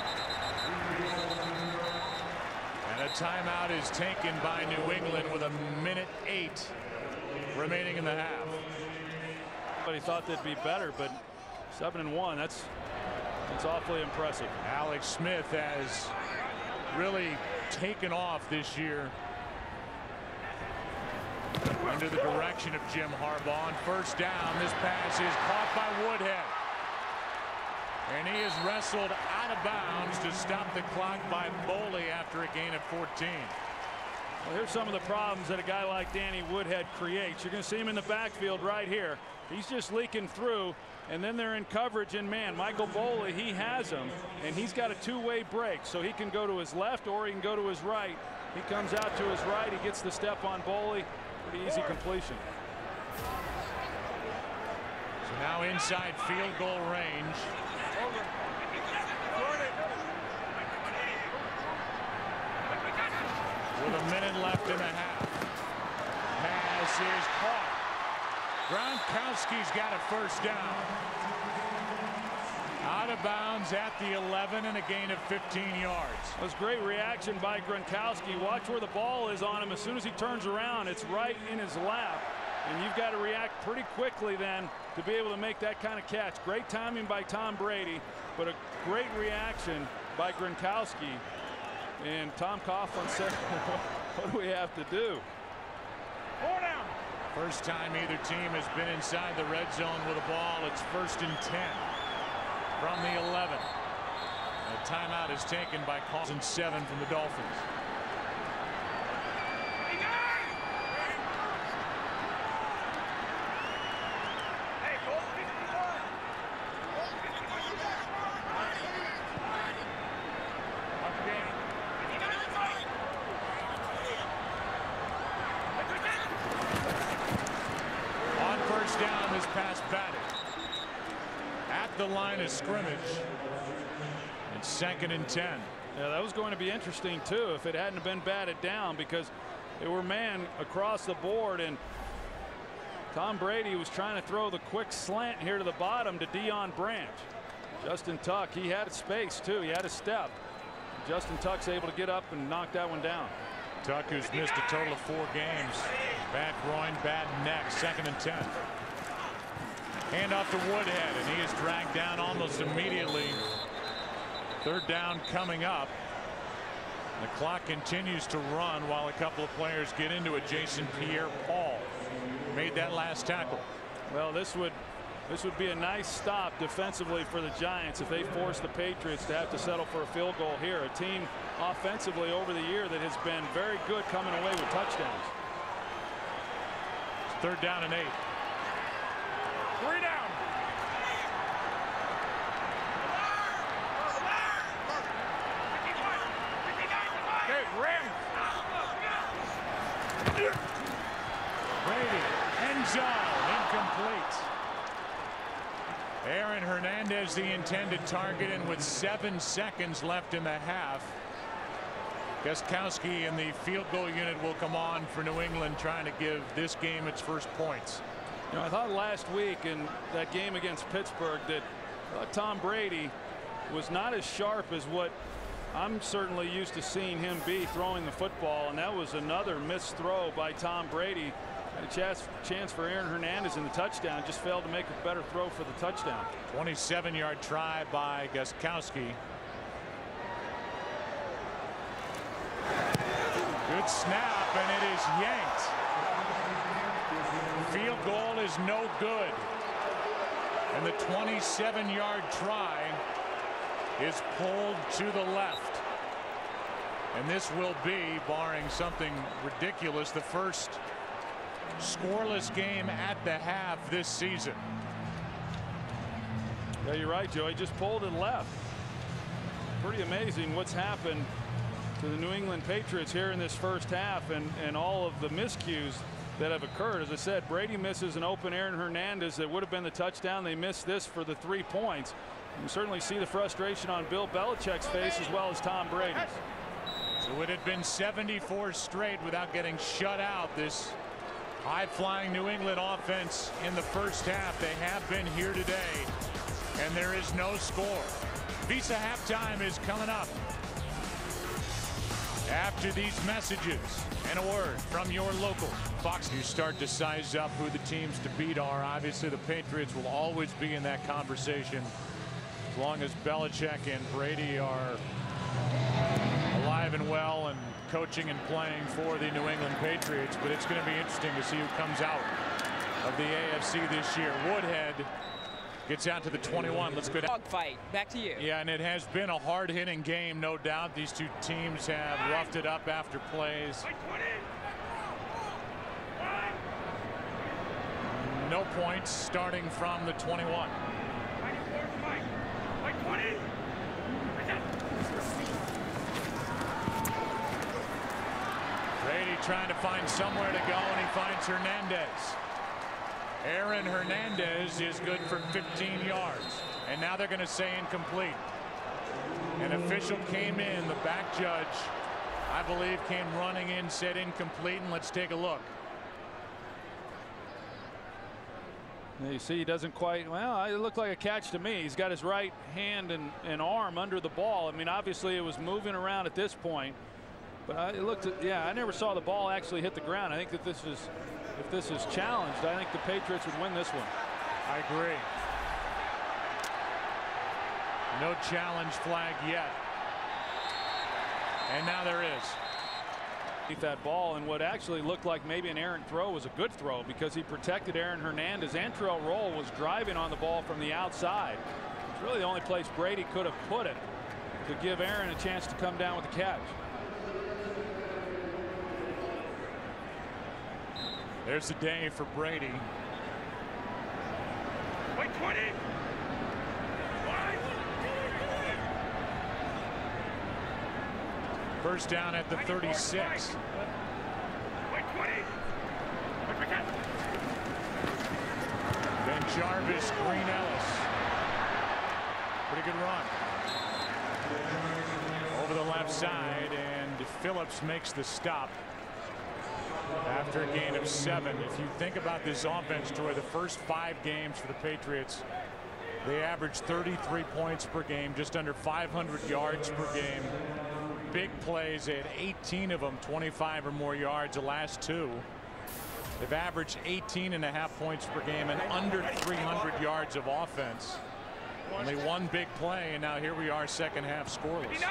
And a timeout is taken by New England with 1:08 remaining in the half. Everybody thought they'd be better, but 7-1, that's awfully impressive. Alex Smith has really taken off this year under the direction of Jim Harbaugh. On first down, this pass is caught by Woodhead. And he is wrestled out of bounds to stop the clock by Boley after a gain of 14. Well, here's some of the problems that a guy like Danny Woodhead creates. You're going to see him in the backfield right here. He's just leaking through, and then they're in coverage in man. Michael Boley, he has him, and he's got a two-way break, so he can go to his left or he can go to his right. He comes out to his right. He gets the step on Boley. Pretty easy completion. So now inside field goal range. With a minute left in the half. Pass is caught. Gronkowski's got a first down. Out of bounds at the 11 and a gain of 15 yards. That was great reaction by Gronkowski. Watch where the ball is on him. As soon as he turns around, it's right in his lap. And you've got to react pretty quickly then to be able to make that kind of catch. Great timing by Tom Brady, but a great reaction by Gronkowski. And Tom Coughlin said, what do we have to do? First time either team has been inside the red zone with a ball. It's 1st and 10 from the 11. A timeout is taken by Coughlin. 7 from the Dolphins. Down, this pass batted at the line of scrimmage. It's 2nd and 10. Yeah, that was going to be interesting too if it hadn't been batted down, because they were man across the board, and Tom Brady was trying to throw the quick slant here to the bottom to Deion Branch. Justin Tuck, he had space too. He had a step. Justin Tuck's able to get up and knock that one down. Tuck, who's missed a total of 4 games. Bad groin, bad neck. 2nd and 10. Hand off to Woodhead, and he is dragged down almost immediately. Third down coming up. The clock continues to run while a couple of players get into it. Jason Pierre-Paul made that last tackle. Well, this would be a nice stop defensively for the Giants if they force the Patriots to have to settle for a field goal here. A team offensively over the year that has been very good coming away with touchdowns. It's 3rd down and 8. 3 down. Okay, rim. Brady, end zone, incomplete. Aaron Hernandez, the intended target, and with 7 seconds left in the half, Gostkowski and the field goal unit will come on for New England, trying to give this game its first points. You know, I thought last week in that game against Pittsburgh that Tom Brady was not as sharp as what I'm certainly used to seeing him be throwing the football, and that was another missed throw by Tom Brady. Had a chance for Aaron Hernandez in the touchdown, just failed to make a better throw for the touchdown. 27-yard try by Gostkowski. Good snap, and it is yanked. Field goal is no good, and the 27-yard try is pulled to the left. And this will be, barring something ridiculous, the first scoreless game at the half this season. Yeah, you're right, Joe. He just pulled it left. Pretty amazing what's happened to the New England Patriots here in this first half, and all of the miscues that have occurred. As I said, Brady misses an open Aaron Hernandez that would have been the touchdown. They missed this for the 3 points. You certainly see the frustration on Bill Belichick's face as well as Tom Brady's. So it had been 74 straight without getting shut out. This high-flying New England offense in the first half. They have been here today, and there is no score. Visa halftime is coming up after these messages and a word from your local Fox. You start to size up who the teams to beat are. Obviously, the Patriots will always be in that conversation as long as Belichick and Brady are alive and well and coaching and playing for the New England Patriots. But it's going to be interesting to see who comes out of the AFC this year. Woodhead gets out to the 21. Let's go down. Dogfight. Back to you. Yeah, and it has been a hard-hitting game, no doubt. These two teams have roughed it up after plays. No points starting from the 21. Brady trying to find somewhere to go, and he finds Hernandez. Aaron Hernandez is good for 15 yards, and now they're going to say incomplete. An official came in, the back judge, I believe, came running in, said incomplete, and let's take a look. You see, he doesn't quite, well, it looked like a catch to me. He's got his right hand and arm under the ball. I mean, obviously it was moving around at this point, but it looked, yeah, I never saw the ball actually hit the ground. I think that this is, if this is challenged, I think the Patriots would win this one. I agree. No challenge flag yet. And now there is. That ball, and what actually looked like maybe an errant throw was a good throw because he protected Aaron Hernandez. Antrel Rolle was driving on the ball from the outside. It's really the only place Brady could have put it to give Aaron a chance to come down with the catch. There's the day for Brady. Wait, 20. First down at the 36. Wait, 20. Then Jarvis, Green Ellis. Pretty good run. Over the left side, and Phillips makes the stop after a gain of 7. If you think about this offense, Troy, the first 5 games for the Patriots, they averaged 33 points per game, just under 500 yards per game. Big plays. They had 18 of them, 25 or more yards. The last 2, they've averaged 18.5 points per game and under 300 yards of offense. Only 1 big play, and now here we are, second half scoreless. 59.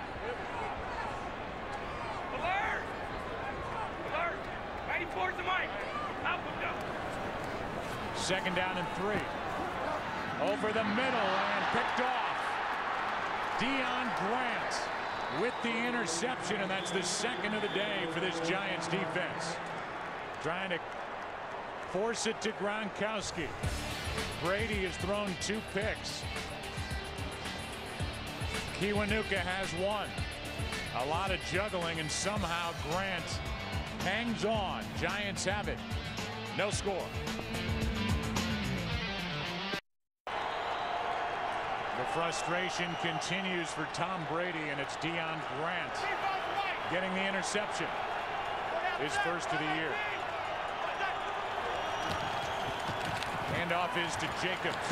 Alert! Alert! 94's the mic. Out we go. Second down and 3. Over the middle and picked off. Deion Grant with the interception, and that's the second of the day for this Giants defense. Trying to force it to Gronkowski. Brady has thrown 2 picks. Kiwanuka has 1. A lot of juggling, and somehow Grant hangs on. Giants have it. No score. The frustration continues for Tom Brady, and it's Deion Grant getting the interception. His first of the year. Handoff is to Jacobs.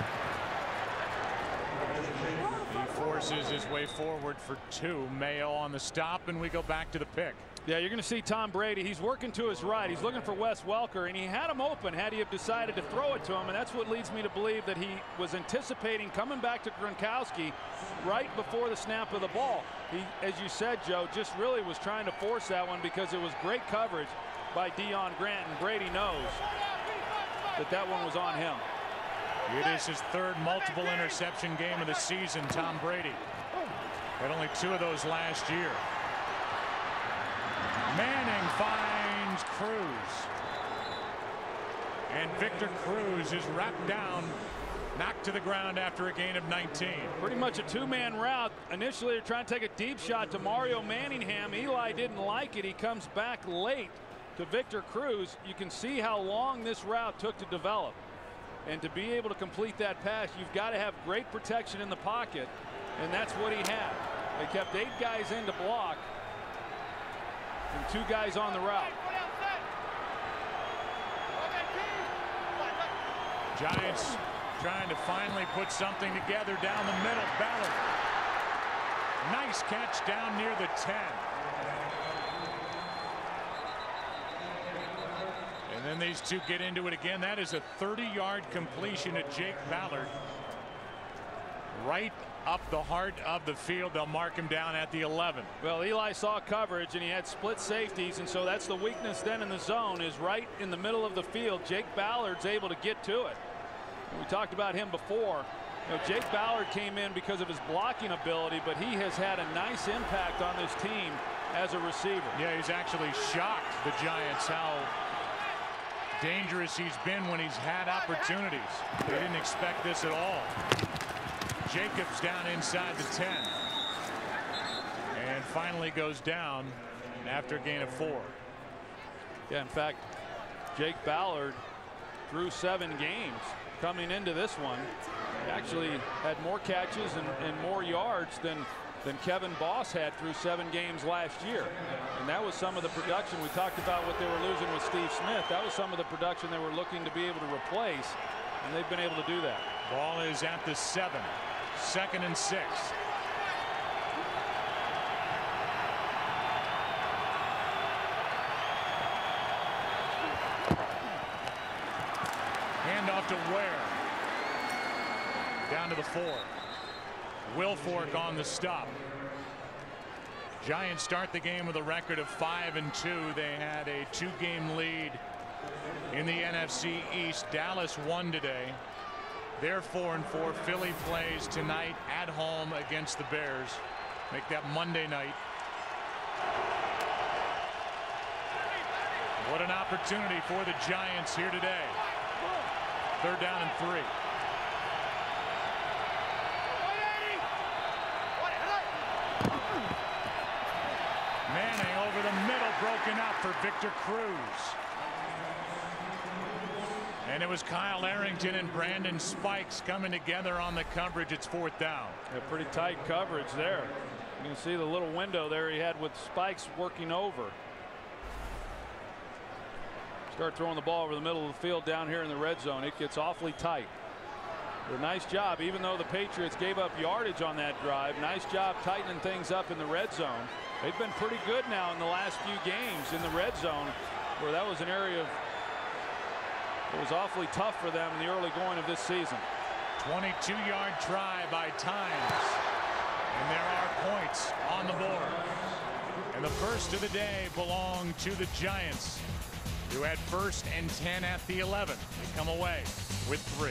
He forces his way forward for 2. Mayo on the stop, and we go back to the pick. Yeah, you're going to see Tom Brady. He's working to his right. He's looking for Wes Welker, and he had him open had he have decided to throw it to him, and that's what leads me to believe that he was anticipating coming back to Gronkowski right before the snap of the ball. He, as you said, Joe, just really was trying to force that one because it was great coverage by Deion Grant, and Brady knows that that one was on him. It is his 3rd multiple interception game of the season. Tom Brady had only 2 of those last year. Manning finds Cruz. And Victor Cruz is wrapped down, knocked to the ground after a gain of 19. Pretty much a 2-man route. Initially, they're trying to take a deep shot to Mario Manningham. Eli didn't like it. He comes back late to Victor Cruz. You can see how long this route took to develop. And to be able to complete that pass, you've got to have great protection in the pocket. And that's what he had. They kept 8 guys in to block and 2 guys on the route. Giants trying to finally put something together down the middle. Ballard. Nice catch down near the 10. And then these 2 get into it again. That is a 30-yard completion to Jake Ballard. Right up the heart of the field. They'll mark him down at the 11. Well, Eli saw coverage and he had split safeties, and so that's the weakness then in the zone, is right in the middle of the field. Jake Ballard's able to get to it. And we talked about him before. You know, Jake Ballard came in because of his blocking ability, but he has had a nice impact on this team as a receiver. Yeah, he's actually shocked the Giants how dangerous he's been when he's had opportunities. They didn't expect this at all. Jacobs down inside the 10. And finally goes down after a gain of 4. Yeah, in fact, Jake Ballard through 7 games coming into this one. He actually had more catches and more yards than Kevin Boss had through 7 games last year. And that was some of the production. We talked about what they were losing with Steve Smith. That was some of the production they were looking to be able to replace, and they've been able to do that. Ball is at the 7. 2nd and 6. Handoff to Ware. Down to the 4. Wilfork on the stop. Giants start the game with a record of 5-2. They had a 2-game lead in the NFC East. Dallas won today. They're 4-4. Philly plays tonight at home against the Bears. Make that Monday night. What an opportunity for the Giants here today. 3rd down and 3. Manning over the middle, broken up for Victor Cruz. And it was Kyle Arrington and Brandon Spikes coming together on the coverage. It's 4th down. Yeah, pretty tight coverage there. You can see the little window there he had with Spikes working over. Start throwing the ball over the middle of the field down here in the red zone. It gets awfully tight. But a nice job, even though the Patriots gave up yardage on that drive. Nice job tightening things up in the red zone. They've been pretty good now in the last few games in the red zone, where that was an area of it was awfully tough for them in the early going of this season. 22-yard try by Tynes. And there are points on the board. And the first of the day belong to the Giants, who had 1st and 10 at the 11. They come away with 3.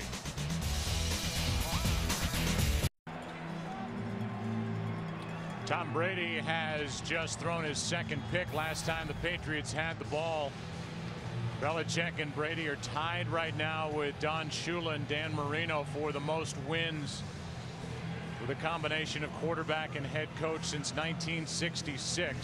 Tom Brady has just thrown his 2nd pick. Last time the Patriots had the ball, Belichick and Brady are tied right now with Don Shula and Dan Marino for the most wins with a combination of quarterback and head coach since 1966.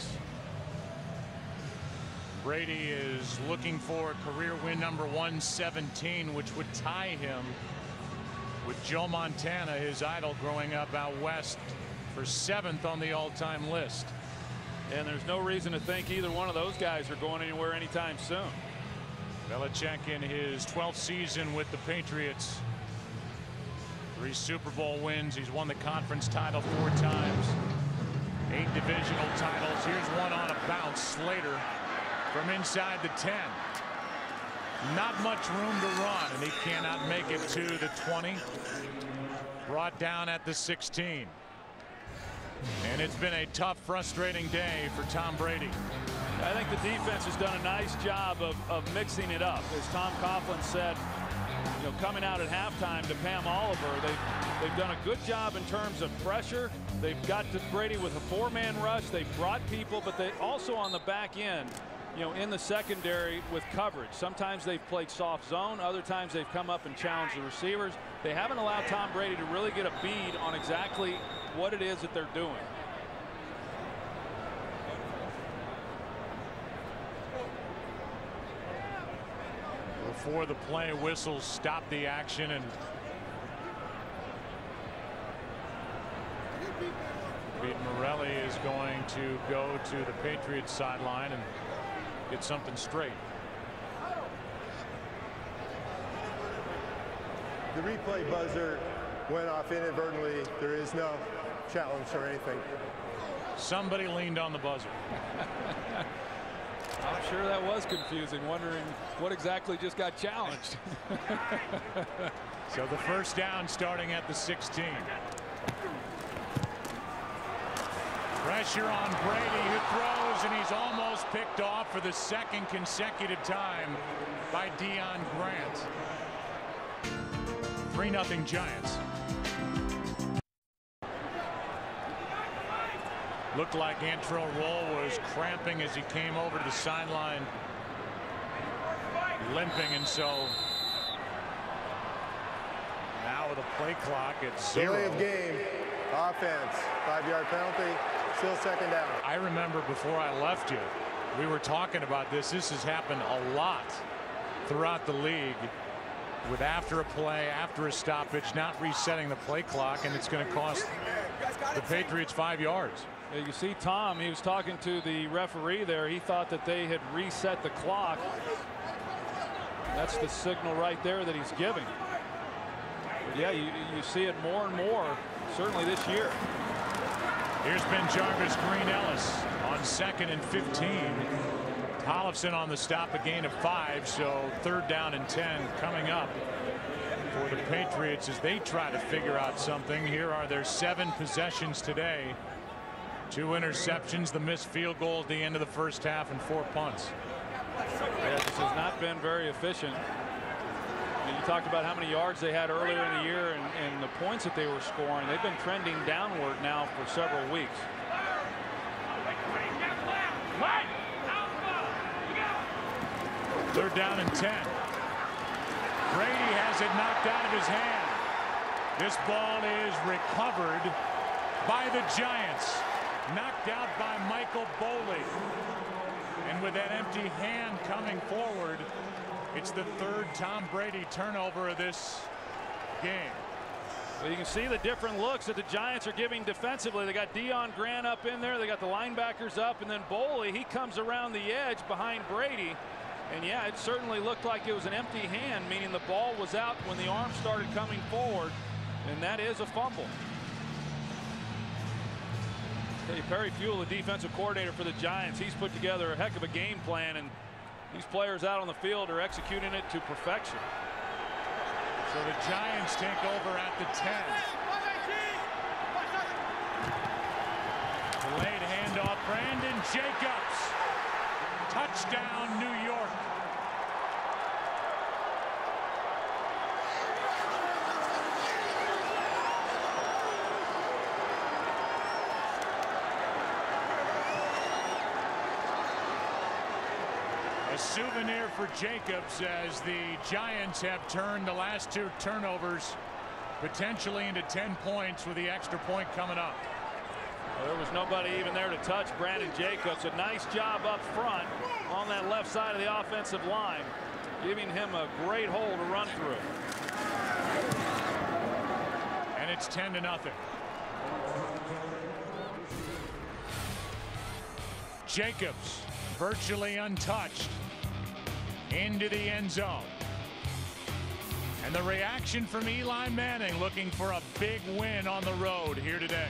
Brady is looking for career win number 117, which would tie him with Joe Montana, his idol growing up out west, for 7th on the all-time list. And there's no reason to think either one of those guys are going anywhere anytime soon. Belichick in his 12th season with the Patriots. 3 Super Bowl wins. He's won the conference title 4 times. 8 divisional titles. Here's one on a bounce. Slater from inside the 10. Not much room to run, and he cannot make it to the 20. Brought down at the 16. And it's been a tough, frustrating day for Tom Brady. I think the defense has done a nice job of mixing it up. As Tom Coughlin said, you know, coming out at halftime to Pam Oliver, they've done a good job in terms of pressure. They've got to Brady with a 4-man rush. They've brought people, but they also on the back end, you know, in the secondary with coverage. Sometimes they've played soft zone. Other times they've come up and challenged the receivers. They haven't allowed Tom Brady to really get a bead on exactly what it is that they're doing. Before the play, whistles stop the action, and Pete Morelli is going to go to the Patriots sideline and get something straight. The replay buzzer went off inadvertently. There is no challenge or anything. Somebody leaned on the buzzer. I'm sure that was confusing, wondering what exactly just got challenged. So the first down starting at the 16. Pressure on Brady, who throws, and he's almost picked off for the 2nd consecutive time by Deion Grant. 3-0 Giants. Looked like Antrel Roll was cramping as he came over to the sideline, limping, and so now with a play clock at 0. Delay of game, offense, 5-yard penalty, still 2nd down. I remember before I left you, we were talking about this. This has happened a lot throughout the league, with after a play, after a stoppage, not resetting the play clock, and it's going to cost the Patriots 5 yards. You see Tom, he was talking to the referee there. He thought that they had reset the clock. That's the signal right there that he's giving. But yeah, you see it more and more, certainly this year. Here's BenJarvus Green-Ellis on 2nd and 15. Tollefson on the stop, a gain of 5, so 3rd down and 10 coming up for the Patriots as they try to figure out something. Here are their 7 possessions today. 2 interceptions, the missed field goal at the end of the first half, and 4 punts. Yeah, this has not been very efficient. You talked about how many yards they had earlier in the year and the points that they were scoring. They've been trending downward now for several weeks. 3rd down and 10. Brady has it knocked out of his hand. This ball is recovered by the Giants. Knocked out by Michael Boley. And with that empty hand coming forward, it's the 3rd Tom Brady turnover of this game. Well, you can see the different looks that the Giants are giving defensively. They got Deion Grant up in there. They got the linebackers up, and then Boley, he comes around the edge behind Brady. And yeah, it certainly looked like it was an empty hand, meaning the ball was out when the arm started coming forward, and that is a fumble. Perry Fewell, the defensive coordinator for the Giants, he's put together a heck of a game plan, and these players out on the field are executing it to perfection. So the Giants take over at the 10. Delayed handoff, Brandon Jacobs. Touchdown, New York. A souvenir for Jacobs as the Giants have turned the last 2 turnovers potentially into 10 points with the extra point coming up. Well, there was nobody even there to touch Brandon Jacobs. A nice job up front on that left side of the offensive line, giving him a great hole to run through. And it's 10-0. Jacobs, virtually untouched, into the end zone. And the reaction from Eli Manning, looking for a big win on the road here today.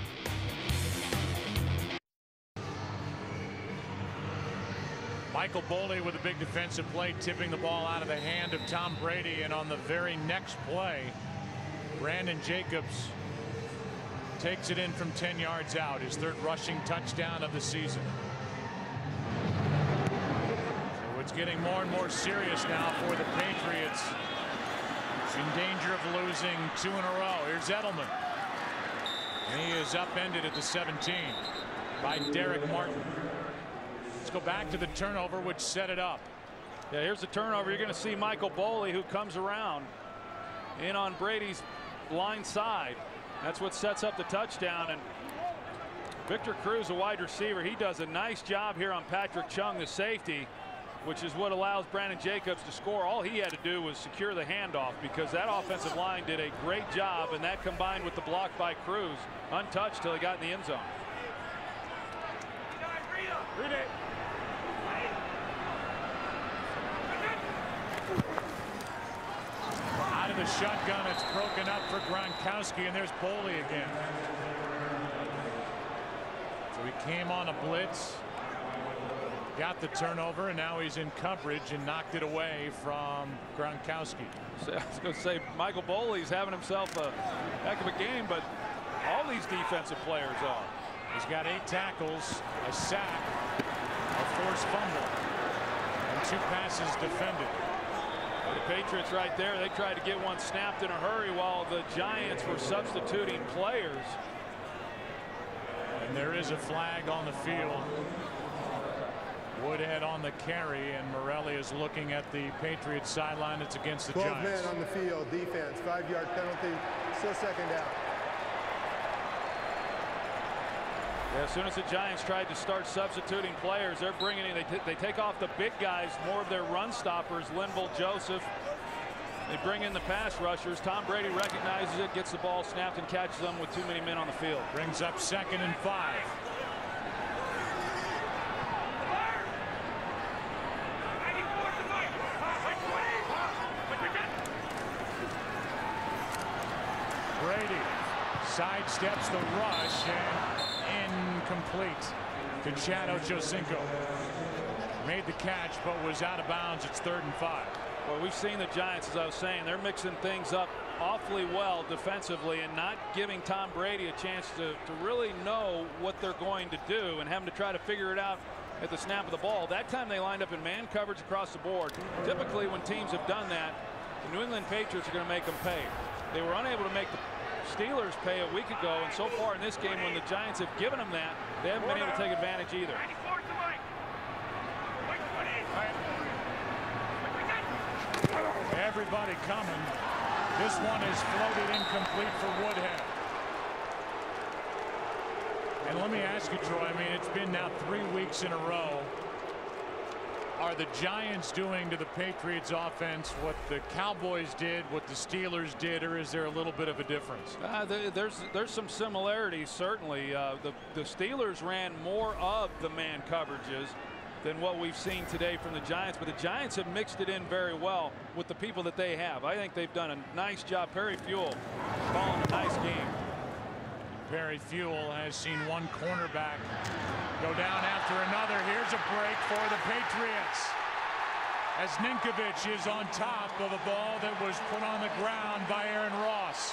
Michael Boley with a big defensive play, tipping the ball out of the hand of Tom Brady. And on the very next play, Brandon Jacobs takes it in from 10 yards out, his third rushing touchdown of the season. So it's getting more and more serious now for the Patriots. In danger of losing 2 in a row. Here's Edelman. And he is upended at the 17 by Derek Martin. Let's go back to the turnover, which set it up. Yeah, here's the turnover. You're going to see Michael Boley, who comes around in on Brady's blind side. That's what sets up the touchdown. And Victor Cruz, a wide receiver, he does a nice job here on Patrick Chung, the safety, which is what allows Brandon Jacobs to score. All he had to do was secure the handoff, because that offensive line did a great job, and that combined with the block by Cruz, untouched till he got in the end zone. Read it. Out of the shotgun, it's broken up for Gronkowski, and there's Boley again. So he came on a blitz, got the turnover, and now he's in coverage and knocked it away from Gronkowski. So I was going to say, Michael Boley's having himself a heck of a game, but all these defensive players are. He's got 8 tackles, a sack, a forced fumble, and 2 passes defended. The Patriots right there, they tried to get one snapped in a hurry while the Giants were substituting players. And there is a flag on the field. Woodhead on the carry, and Morelli is looking at the Patriots sideline. It's against the 12 Giants. men on the field, defense, 5-yard penalty, still second down. Yeah, as soon as the Giants tried to start substituting players, they're bringing in, they take off the big guys, more of their run stoppers, Linval, Joseph. They bring in the pass rushers. Tom Brady recognizes it, gets the ball snapped, and catches them with too many men on the field. Brings up 2nd and 5. Brady sidesteps the rush and incomplete to Chad Ochocinco. Made the catch but was out of bounds. It's 3rd and 5. Well, we've seen the Giants, as I was saying, they're mixing things up awfully well defensively and not giving Tom Brady a chance to really know what they're going to do, and having to try to figure it out at the snap of the ball. That time they lined up in man coverage across the board. Typically when teams have done that, the New England Patriots are going to make them pay. They were unable to make the Steelers pay a week ago, and so far in this game, when the Giants have given them that, they haven't been able to take advantage either. Everybody coming. This one is floated incomplete for Woodhead. And let me ask you, Troy, I mean, it's been now 3 weeks in a row. Are the Giants doing to the Patriots offense what the Cowboys did, what the Steelers did, or is there a little bit of a difference? There's some similarities, certainly. The Steelers ran more of the man coverages than what we've seen today from the Giants, but the Giants have mixed it in very well with the people that they have. I think they've done a nice job. Perry Fewell calling a nice game. Perry Fewell has seen one cornerback go down after another. Here's a break for the Patriots, as Ninkovich is on top of a ball that was put on the ground by Aaron Ross.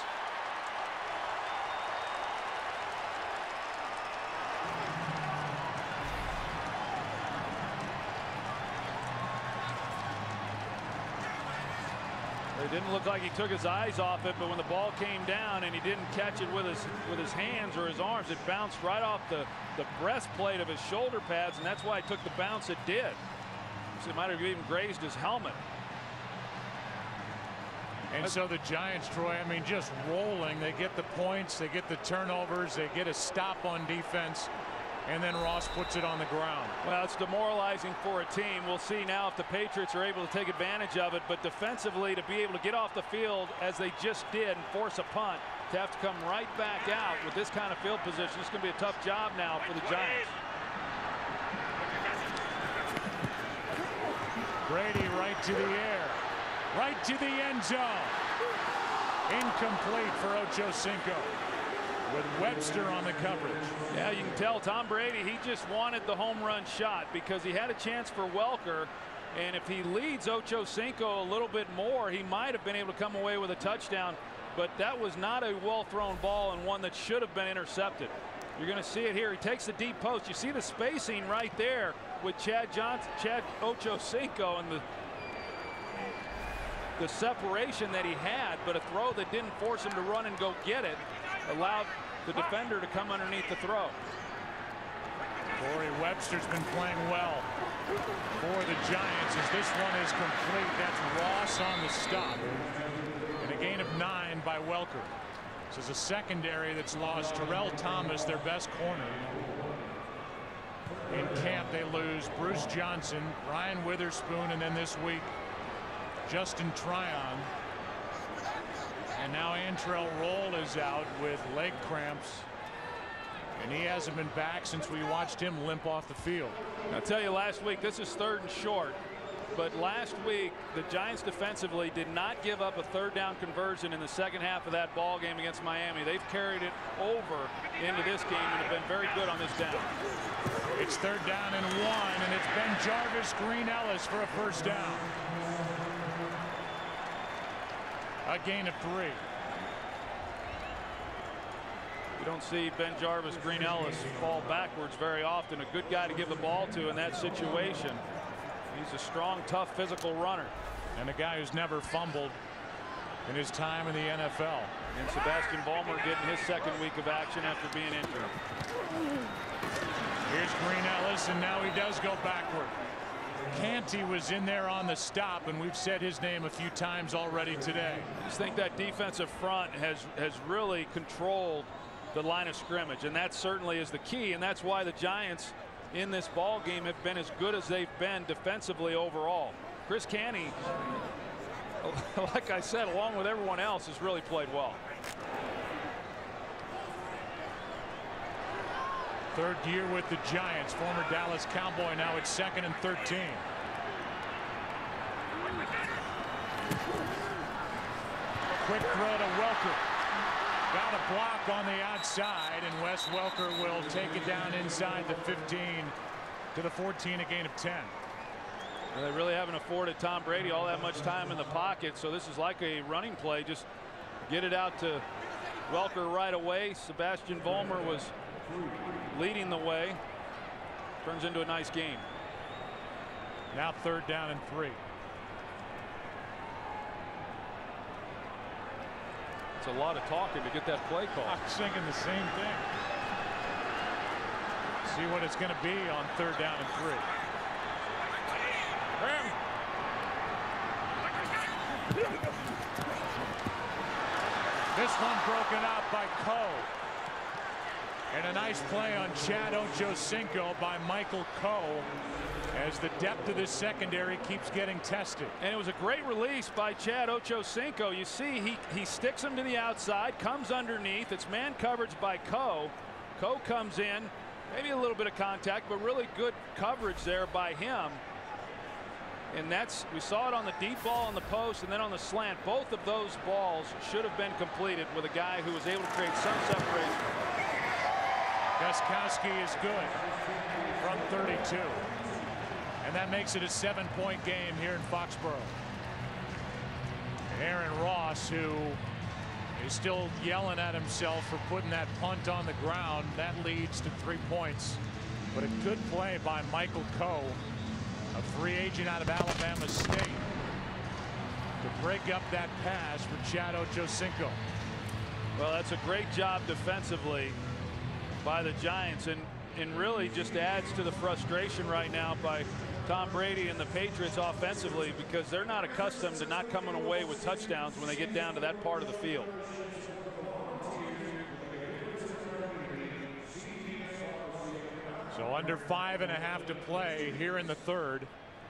It didn't look like he took his eyes off it, but when the ball came down and he didn't catch it with his hands or his arms, it bounced right off the breastplate of his shoulder pads, and that's why it took the bounce it did. So it might have even grazed his helmet. And so the Giants, Troy, I mean, just rolling. They get the points, they get the turnovers, they get a stop on defense, and then Ross puts it on the ground. Well, it's demoralizing for a team. We'll see now if the Patriots are able to take advantage of it, but defensively, to be able to get off the field as they just did and force a punt, to have to come right back out with this kind of field position, it's going to be a tough job now for the Giants. Brady right to the air. Right to the end zone. Incomplete for Ocho Cinco. With Webster on the coverage. Yeah, you can tell Tom Brady, he just wanted the home run shot because he had a chance for Welker. And if he leads Ocho Cinco a little bit more, he might have been able to come away with a touchdown. But that was not a well-thrown ball and one that should have been intercepted. You're going to see it here. He takes the deep post. You see the spacing right there with Chad Ocho Cinco and the separation that he had, but a throw that didn't force him to run and go get it allowed the defender to come underneath the throw. Corey Webster's been playing well for the Giants as this one is complete. That's Ross on the stop. And a gain of 9 by Welker. This is a secondary that's lost Terrell Thomas, their best corner. In camp, they lose Bruce Johnson, Ryan Witherspoon, and then this week, Justin Tryon. And now Antrell Roll is out with leg cramps. And he hasn't been back since we watched him limp off the field. I'll tell you, last week, this is 3rd and short. But last week, the Giants defensively did not give up a 3rd down conversion in the second half of that ball game against Miami. They've carried it over into this game and have been very good on this down. It's 3rd down and 1, and it's BenJarvus Green-Ellis for a first down. A gain of 3. You don't see BenJarvus Green-Ellis fall backwards very often. A good guy to give the ball to in that situation. He's a strong, tough, physical runner. And a guy who's never fumbled in his time in the NFL. And Sebastian Vollmer getting his 2nd week of action after being injured. Here's Green-Ellis, and now he does go backward. Canty was in there on the stop, and we've said his name a few times already today. I just think that defensive front has really controlled the line of scrimmage, and that certainly is the key, and that's why the Giants in this ball game have been as good as they've been defensively overall. Chris Canty, like I said, along with everyone else, has really played well. 3rd year with the Giants. Former Dallas Cowboy, now it's 2nd and 13. Quick throw to Welker. Got a block on the outside, and Wes Welker will take it down inside the 15 to the 14, a gain of 10. Well, they really haven't afforded Tom Brady all that much time in the pocket, so this is like a running play. Just get it out to Welker right away. Sebastian Vollmer was leading the way. Turns into a nice game. Now 3rd down and 3. It's a lot of talking to get that play call. I was thinking the same thing. See what it's going to be on 3rd down and 3. This one broken out by Coe. And a nice play on Chad Ocho Cinco by Michael Coe as the depth of this secondary keeps getting tested. And it was a great release by Chad Ocho Cinco. You see he sticks him to the outside, comes underneath. It's man coverage by Coe. Coe comes in, maybe a little bit of contact, but really good coverage there by him. And we saw it on the deep ball on the post and then on the slant. Both of those balls should have been completed with a guy who was able to create some separation. Gostkowski is good from 32. And that makes it a 7-point game here in Foxborough. Aaron Ross, who is still yelling at himself for putting that punt on the ground, that leads to 3 points. But a good play by Michael Coe, a free agent out of Alabama State, to break up that pass for Chad Ocho Cinco. Well, that's a great job defensively by the Giants, and really just adds to the frustration right now by Tom Brady and the Patriots offensively, because they're not accustomed to not coming away with touchdowns when they get down to that part of the field. So under 5.5 to play here in the 3rd.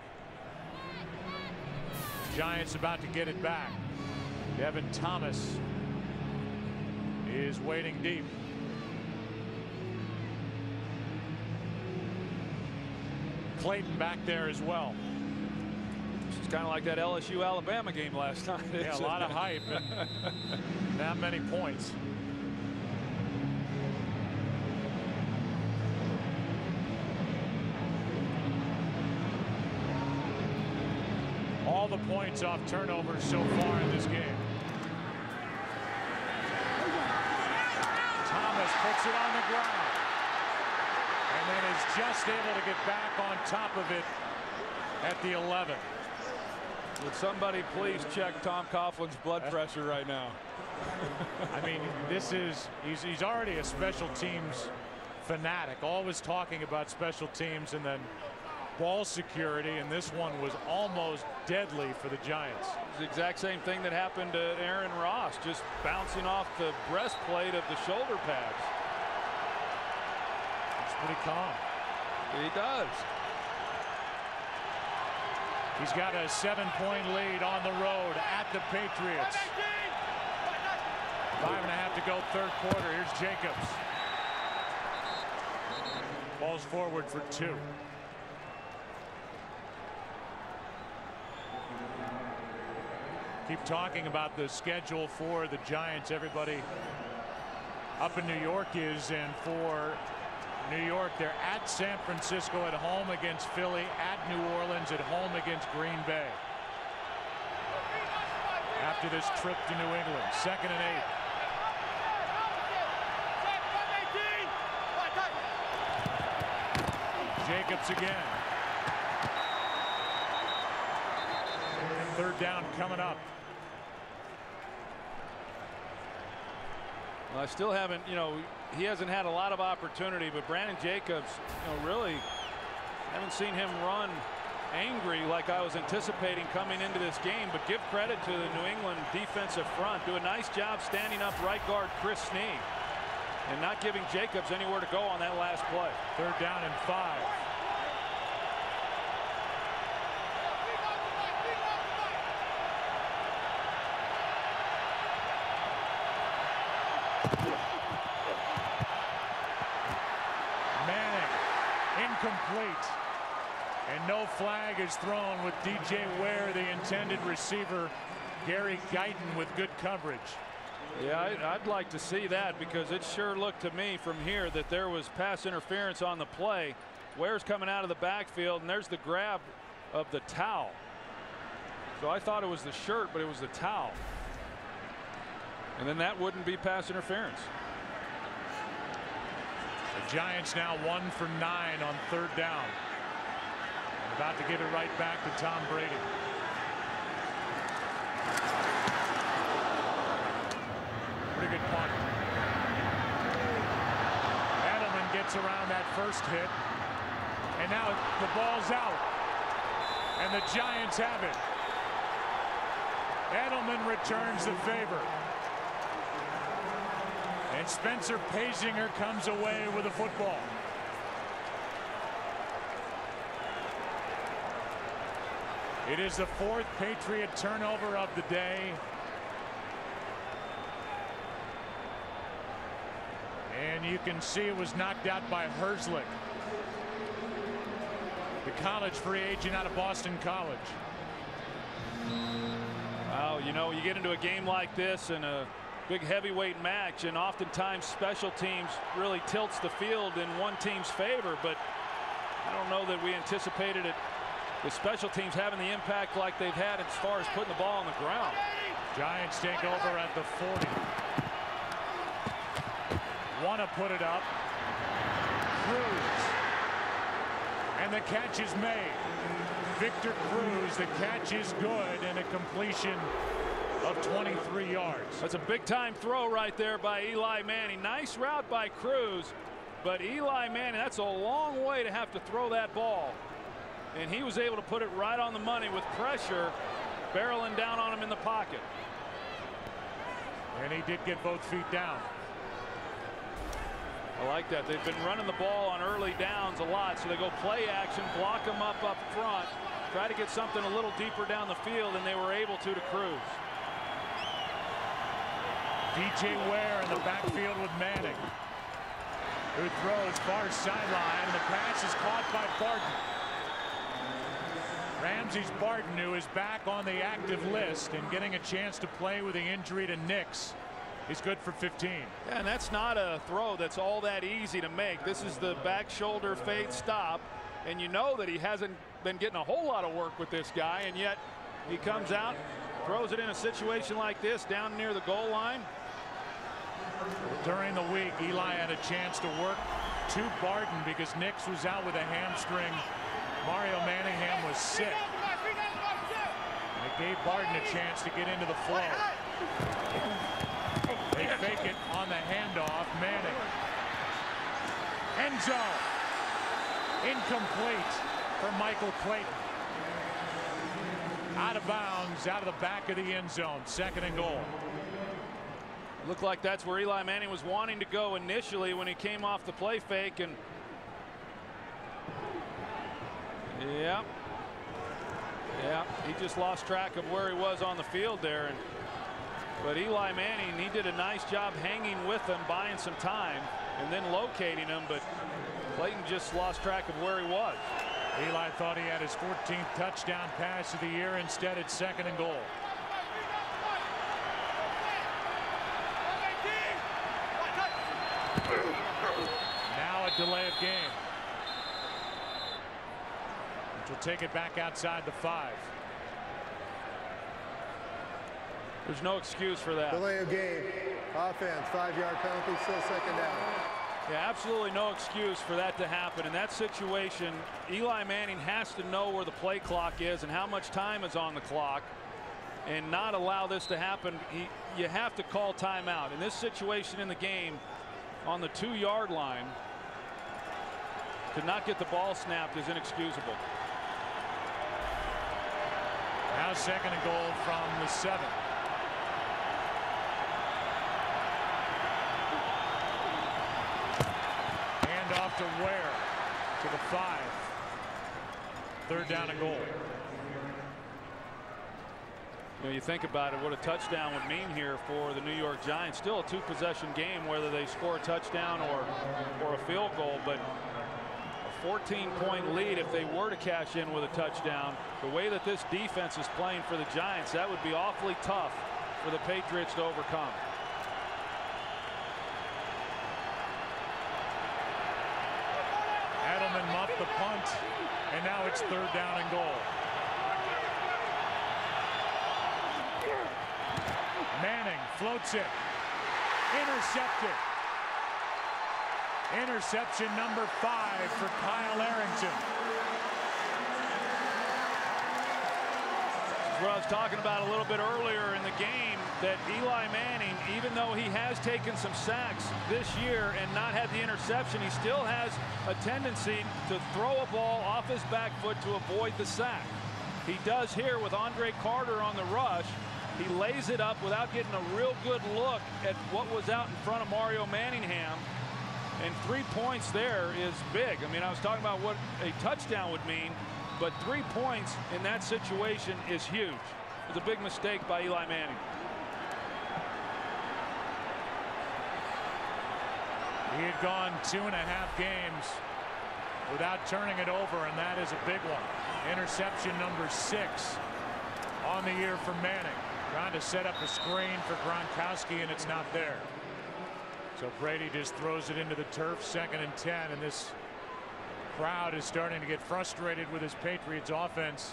Giants about to get it back. Devin Thomas is waiting deep. Clayton back there as well. It's kind of like that LSU-Alabama game last night. Yeah, a lot of hype and not many points. All the points off turnovers so far in this game. Thomas puts it on the ground and then is just able to get back on top of it at the 11. Would somebody please check Tom Coughlin's blood pressure right now? I mean, he's already a special teams fanatic, always talking about special teams and then ball security, and this one was almost deadly for the Giants. It's the exact same thing that happened to Aaron Ross, just bouncing off the breastplate of the shoulder pads. It's pretty calm. He does. He's got a 7-point lead on the road at the Patriots. 5.5 to go, third quarter. Here's Jacobs. Ball's forward for 2. Keep talking about the schedule for the Giants. Everybody up in New York is, and for New York, they're at San Francisco, at home against Philly, at New Orleans, at home against Green Bay. After this trip to New England, 2nd and 8. Jacobs again. And third down coming up. Well, I still haven't, he hasn't had a lot of opportunity, but Brandon Jacobs, really haven't seen him run angry like I was anticipating coming into this game. But give credit to the New England defensive front. Do a nice job standing up right guard Chris Snee and not giving Jacobs anywhere to go on that last play. Third down and 5. Incomplete, and no flag is thrown with DJ Ware, the intended receiver. Gary Guyton with good coverage. Yeah, I'd like to see that, because it sure looked to me from here that there was pass interference on the play. Ware's coming out of the backfield, and there's the grab of the towel. So I thought it was the shirt, but it was the towel. And then that wouldn't be pass interference. The Giants now 1 for 9 on third down. About to give it right back to Tom Brady. Pretty good punt. Edelman gets around that first hit. And now the ball's out. And the Giants have it. Edelman returns the favor. And Spencer Paysinger comes away with the football. It is the 4th Patriot turnover of the day. And you can see it was knocked out by Herzlich, the college free agent out of Boston College. Wow, you get into a game like this and a big heavyweight match, and oftentimes special teams really tilts the field in one team's favor, but I don't know that we anticipated it, the special teams having the impact like they've had as far as putting the ball on the ground. Giants take over at the 40. Want to put it up. Cruz. And the catch is made. Victor Cruz, the catch is good, and a completion of 23 yards. That's a big time throw right there by Eli Manning. Nice route by Cruz, but Eli Manning, that's a long way to have to throw that ball. And he was able to put it right on the money with pressure barreling down on him in the pocket. And he did get both feet down. I like that. They've been running the ball on early downs a lot, so they go play action, block them up front, try to get something a little deeper down the field, and they were able to Cruz. DJ Ware in the backfield with Manning, who throws far sideline, and the pass is caught by Barton. Ramses Barton, who is back on the active list and getting a chance to play with the injury to Nix, is good for 15. Yeah, and that's not a throw that's all that easy to make. This is the back shoulder fade stop, and you know that he hasn't been getting a whole lot of work with this guy, and yet he comes out, throws it in a situation like this down near the goal line. During the week, Eli had a chance to work to Barton because Nix was out with a hamstring. Mario Manningham was sick. It gave Barton a chance to get into the flow. They fake it on the handoff. Manning. End zone. Incomplete for Michael Clayton. Out of bounds, out of the back of the end zone. 2nd and goal. Looked like that's where Eli Manning was wanting to go initially when he came off the play fake. And yeah, he just lost track of where he was on the field there. But Eli Manning, he did a nice job hanging with him, buying some time, and then locating him. But Clayton just lost track of where he was. Eli thought he had his 14th touchdown pass of the year. Instead, it's 2nd and goal. Now a delay of game, which will take it back outside the 5. There's no excuse for that. Delay of game. Offense, 5-yard penalty, still 2nd down. Yeah, absolutely no excuse for that to happen. In that situation, Eli Manning has to know where the play clock is and how much time is on the clock and not allow this to happen. You have to call timeout. In this situation in the game, on the 2-yard line, to not get the ball snapped is inexcusable. Now 2nd and goal from the 7. Hand off to Ware to the 5. 3rd down and goal. You know, you think about it, what a touchdown would mean here for the New York Giants. Still a 2-possession game, whether they score a touchdown or a field goal, but a 14-point lead if they were to cash in with a touchdown. The way that this defense is playing for the Giants, that would be awfully tough for the Patriots to overcome. Edelman muffed the punt, and now it's 3rd down and goal. Manning floats it. Intercepted. Interception number 5 for Kyle Arrington. What I was talking about a little bit earlier in the game, that Eli Manning, even though he has taken some sacks this year and not had the interception, he still has a tendency to throw a ball off his back foot to avoid the sack. He does here with Andre Carter on the rush. He lays it up without getting a real good look at what was out in front of Mario Manningham. And 3 points there is big. I mean, I was talking about what a touchdown would mean, but 3 points in that situation is huge. It was a big mistake by Eli Manning. He had gone 2.5 games without turning it over, and that is a big one. Interception number 6 on the year for Manning. Trying to set up a screen for Gronkowski, and it's not there. So Brady just throws it into the turf. 2nd and 10, and this crowd is starting to get frustrated with his Patriots offense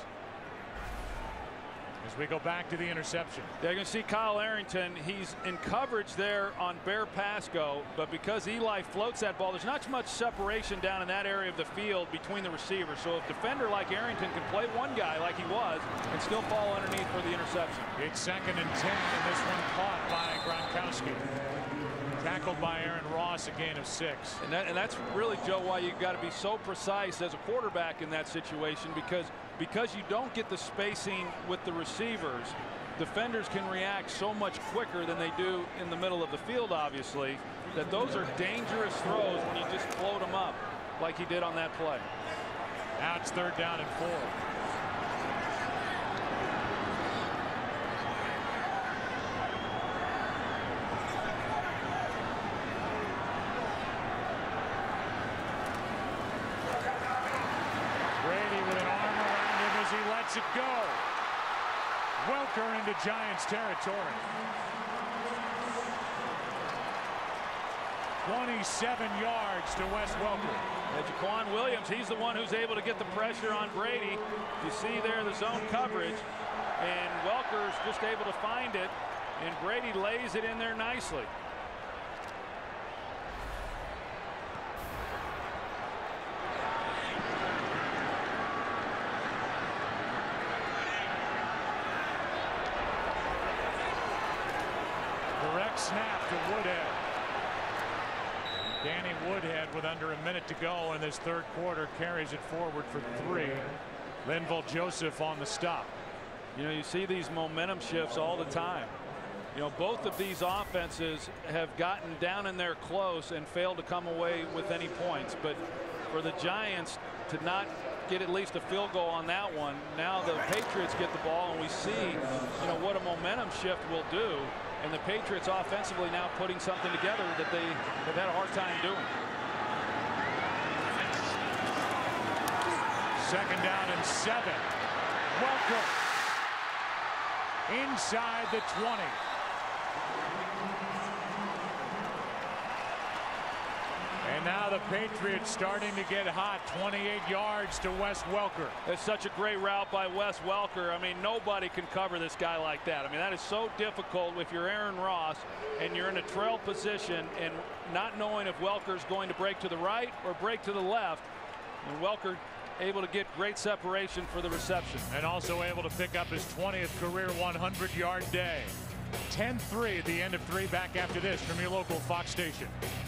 as we go back to the interception. They're going to see Kyle Arrington. He's in coverage there on Bear Pasco, but because Eli floats that ball, there's not much separation down in that area of the field between the receivers. So a defender like Arrington can play one guy like he was and still fall underneath for the interception. It's 2nd and 10, and this one caught by Gronkowski. Tackled by Aaron Ross, a gain of 6. And that's really, Joe, why you've got to be so precise as a quarterback in that situation, because you don't get the spacing with the receivers. Defenders can react so much quicker than they do in the middle of the field, obviously, that those are dangerous throws when you just float them up like he did on that play. Now it's 3rd down and 4. He lets it go. Welker into Giants territory. 27 yards to Wes Welker. Jaquan Williams, he's the one who's able to get the pressure on Brady. You see there the zone coverage, and Welker's just able to find it, and Brady lays it in there nicely. Direct snap to Woodhead. Danny Woodhead, with under a minute to go in this third quarter, carries it forward for 3. Linval Joseph on the stop. You know, you see these momentum shifts all the time. You know, both of these offenses have gotten down in there close and failed to come away with any points. But for the Giants to not get at least a field goal on that one, now the Patriots get the ball, and we see, you know, what a momentum shift will do. And the Patriots offensively now putting something together that they have had a hard time doing. Second down and 7. Welker inside the 20. And now the Patriots starting to get hot. 28 yards to Wes Welker. It's such a great route by Wes Welker. I mean, nobody can cover this guy like that. I mean, that is so difficult if you're Aaron Ross and you're in a trail position and not knowing if Welker's going to break to the right or break to the left. And Welker able to get great separation for the reception. And also able to pick up his 20th career 100-yard day. 10-3 at the end of 3. Back after this from your local Fox station.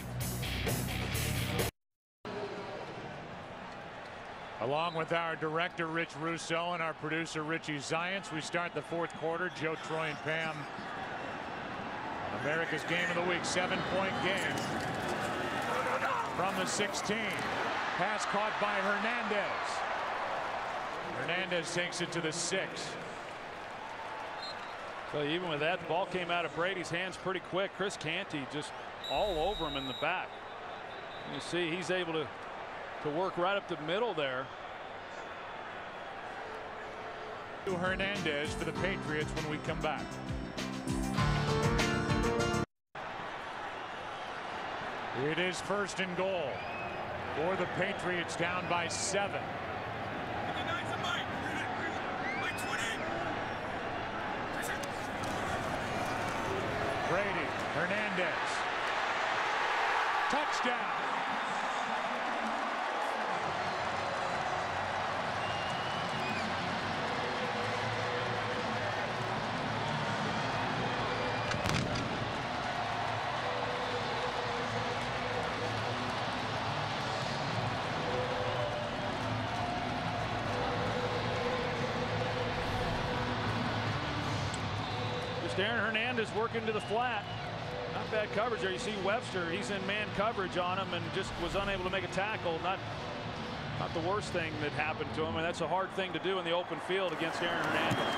Along with our director Rich Russo and our producer Richie Zients, we start the fourth quarter. Joe, Troy, and Pam. America's game of the week, 7-point game. From the 16. Pass caught by Hernandez. Hernandez takes it to the 6. So even with that, the ball came out of Brady's hands pretty quick. Chris Canty just all over him in the back. You see he's able to work right up the middle there. Hernandez for the Patriots when we come back. It is first and goal for the Patriots, down by 7. Brady, Hernandez. Touchdown. Aaron Hernandez working to the flat. Not bad coverage there. You see Webster, he's in man coverage on him and just was unable to make a tackle. Not the worst thing that happened to him, and that's a hard thing to do in the open field against Aaron Hernandez.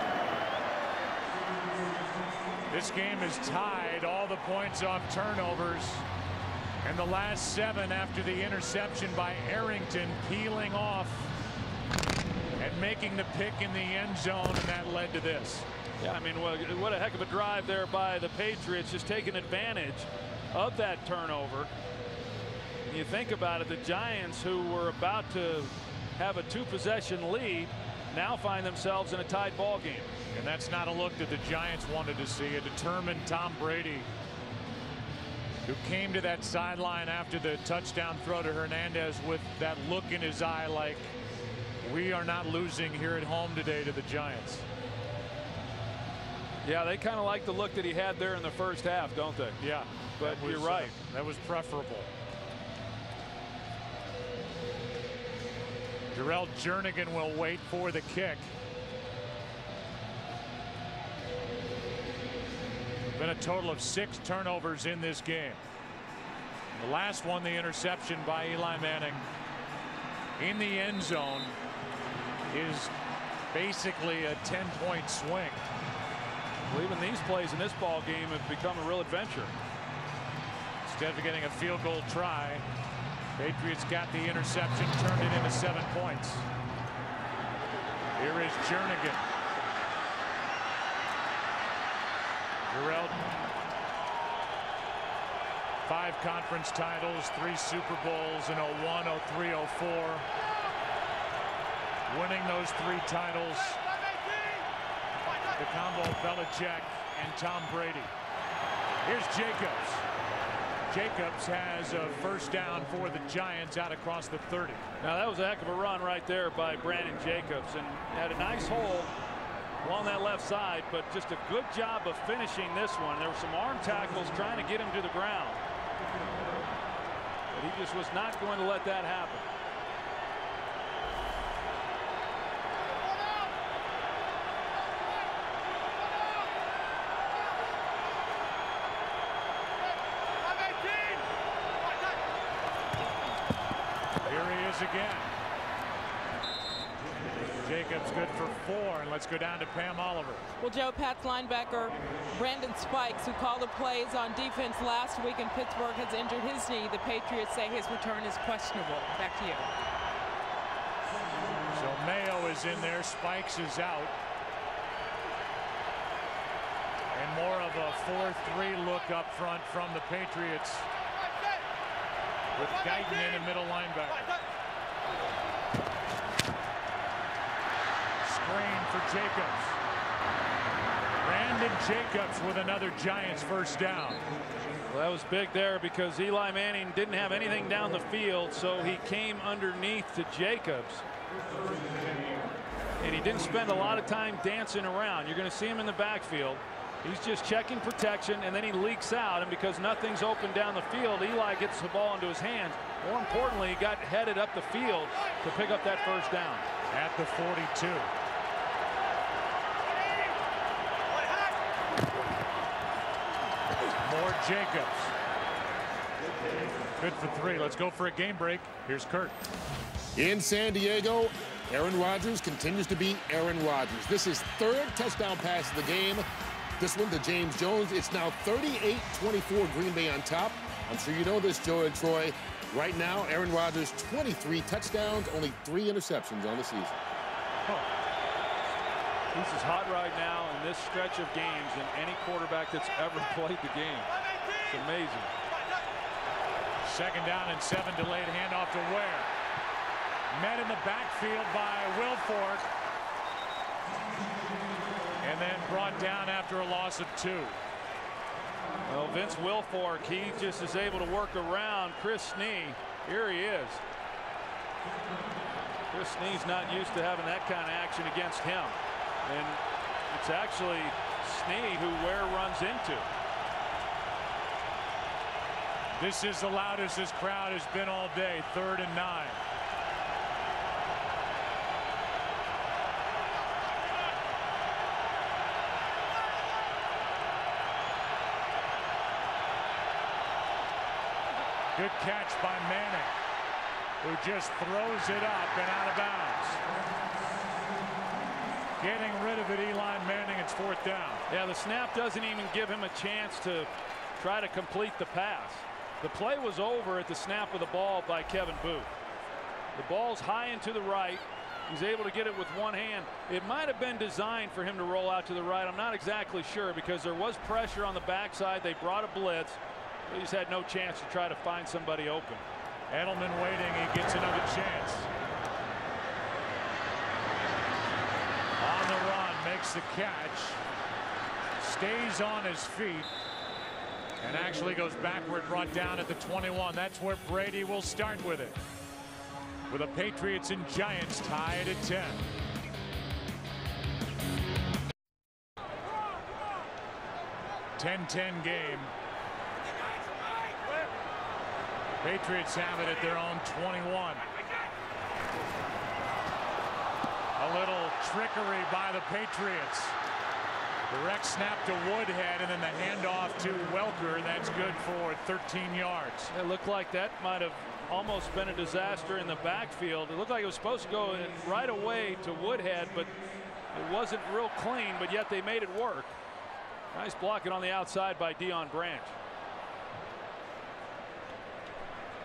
This game is tied, all the points off turnovers, and the last 7 after the interception by Arrington, peeling off and making the pick in the end zone, and that led to this. Yeah, I mean, what a heck of a drive there by the Patriots, just taking advantage of that turnover. And you think about it, the Giants, who were about to have a 2-possession lead, now find themselves in a tied ball game. And that's not a look that the Giants wanted to see. A determined Tom Brady, who came to that sideline after the touchdown throw to Hernandez with that look in his eye like, we are not losing here at home today to the Giants. Yeah, they kind of like the look that he had there in the first half, don't they? Yeah, but you're right. That was preferable. Jarrell Jernigan will wait for the kick. Been a total of 6 turnovers in this game. The last one, the interception by Eli Manning in the end zone, is basically a 10-point swing. Well, even these plays in this ball game have become a real adventure. Instead of getting a field goal try, Patriots got the interception, turned it into 7 points. Here is Jernigan. Jarrell, 5 conference titles, 3 Super Bowls in 01, 03, 04. Winning those 3 titles. The combo of Belichick and Tom Brady. Here's Jacobs. Jacobs has a first down for the Giants out across the 30. Now that was a heck of a run right there by Brandon Jacobs, and had a nice hole along that left side, but just a good job of finishing this one. There were some arm tackles trying to get him to the ground, but he just was not going to let that happen. Again. Jacobs good for 4, and let's go down to Pam Oliver. Well, Joe, Pat's linebacker Brandon Spikes, who called the plays on defense last week in Pittsburgh, has injured his knee. The Patriots say his return is questionable. Back to you. So Mayo is in there, Spikes is out, and more of a 4-3 look up front from the Patriots with Guyton in a middle linebacker. Screen for Jacobs. Brandon Jacobs with another Giants first down. Well, that was big there because Eli Manning didn't have anything down the field, so he came underneath to Jacobs. And he didn't spend a lot of time dancing around. You're going to see him in the backfield. He's just checking protection, and then he leaks out, and because nothing's open down the field, Eli gets the ball into his hands. More importantly, he got headed up the field to pick up that first down. At the 42. More Jacobs. Good for 3. Let's go for a game break. Here's Kurt. In San Diego, Aaron Rodgers continues to be Aaron Rodgers. This is 3rd touchdown pass of the game. This one to James Jones. It's now 38-24 Green Bay on top. I'm sure you know this, Joe and Troy. Right now, Aaron Rodgers, 23 touchdowns, only 3 interceptions on the season. This is hot right now in this stretch of games than any quarterback that's ever played the game. It's amazing. 2nd down and 7, delayed handoff to Ware. Met in the backfield by Wilfork. And then brought down after a loss of 2. Well, Vince Wilfork, he just is able to work around Chris Snee. Here he is. Chris Snee's not used to having that kind of action against him. And it's actually Snee who Ware runs into. This is the loudest this crowd has been all day. 3rd and 9. Good catch by Manning, who just throws it up and out of bounds. Getting rid of it, Eli Manning. It's 4th down. Yeah, the snap doesn't even give him a chance to try to complete the pass. The play was over at the snap of the ball by Kevin Booth. The ball's high and to the right. He's able to get it with one hand. It might have been designed for him to roll out to the right. I'm not exactly sure because there was pressure on the backside. They brought a blitz. He's had no chance to try to find somebody open. Edelman waiting. He gets another chance. On the run, makes the catch. Stays on his feet. And actually goes backward, brought down at the 21. That's where Brady will start with it. With the Patriots and Giants tied at 10. .10 game. Patriots have it at their own 21. A little trickery by the Patriots. Direct snap to Woodhead and then the handoff to Welker. That's good for 13 yards. It looked like that might have almost been a disaster in the backfield. It looked like it was supposed to go in right away to Woodhead, but it wasn't real clean, but yet they made it work. Nice blocking on the outside by Deion Branch.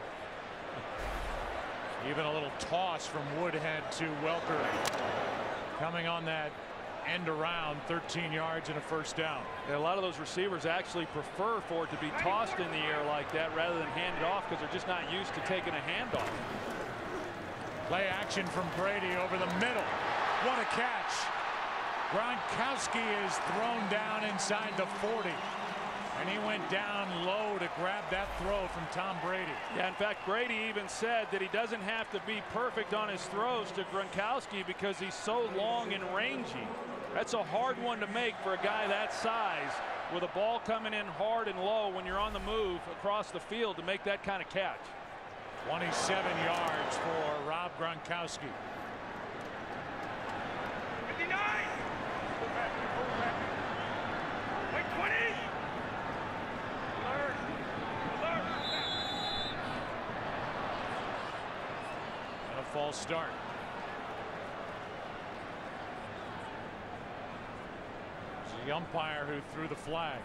Even a little toss from Woodhead to Welker. coming on that end around, 13 yards and a first down. Yeah, a lot of those receivers actually prefer for it to be tossed in the air like that rather than handed off because they're just not used to taking a handoff. Play action from Brady over the middle. What a catch. Gronkowski is thrown down inside the 40. And he went down low to grab that throw from Tom Brady. Yeah, in fact, Brady even said that he doesn't have to be perfect on his throws to Gronkowski because he's so long and rangy. That's a hard one to make for a guy that size with a ball coming in hard and low when you're on the move across the field to make that kind of catch. 27 yards for Rob Gronkowski. 59. Wait, 20. Alert. Alert. And a false start. The umpire who threw the flag.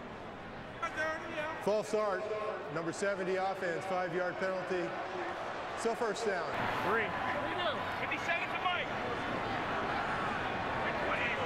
False start. Number 70 offense. 5-yard penalty. Still first down. 3. 57 to Mike. Wait,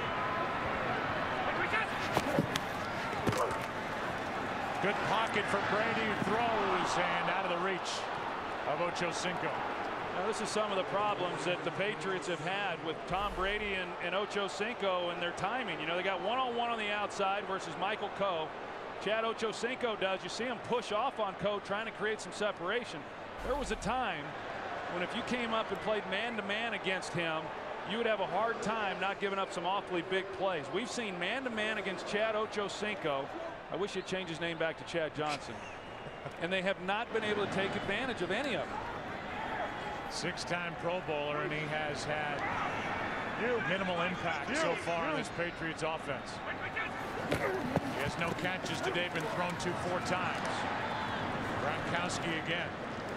20. Good pocket for Brady, who throws and out of the reach of Ochocinco. Now, this is some of the problems that the Patriots have had with Tom Brady and Ochocinco and their timing. You know, they got one-on-one on the outside versus Michael Coe. Chad Ochocinco does. You see him push off on Coe, trying to create some separation. There was a time when if you came up and played man-to-man against him, you would have a hard time not giving up some awfully big plays. We've seen man-to-man against Chad Ochocinco. I wish he'd change his name back to Chad Johnson. And they have not been able to take advantage of any of it. 6-time Pro Bowler, and he has had minimal impact so far on this Patriots offense. He has no catches today, been thrown to 4 times. Gronkowski again.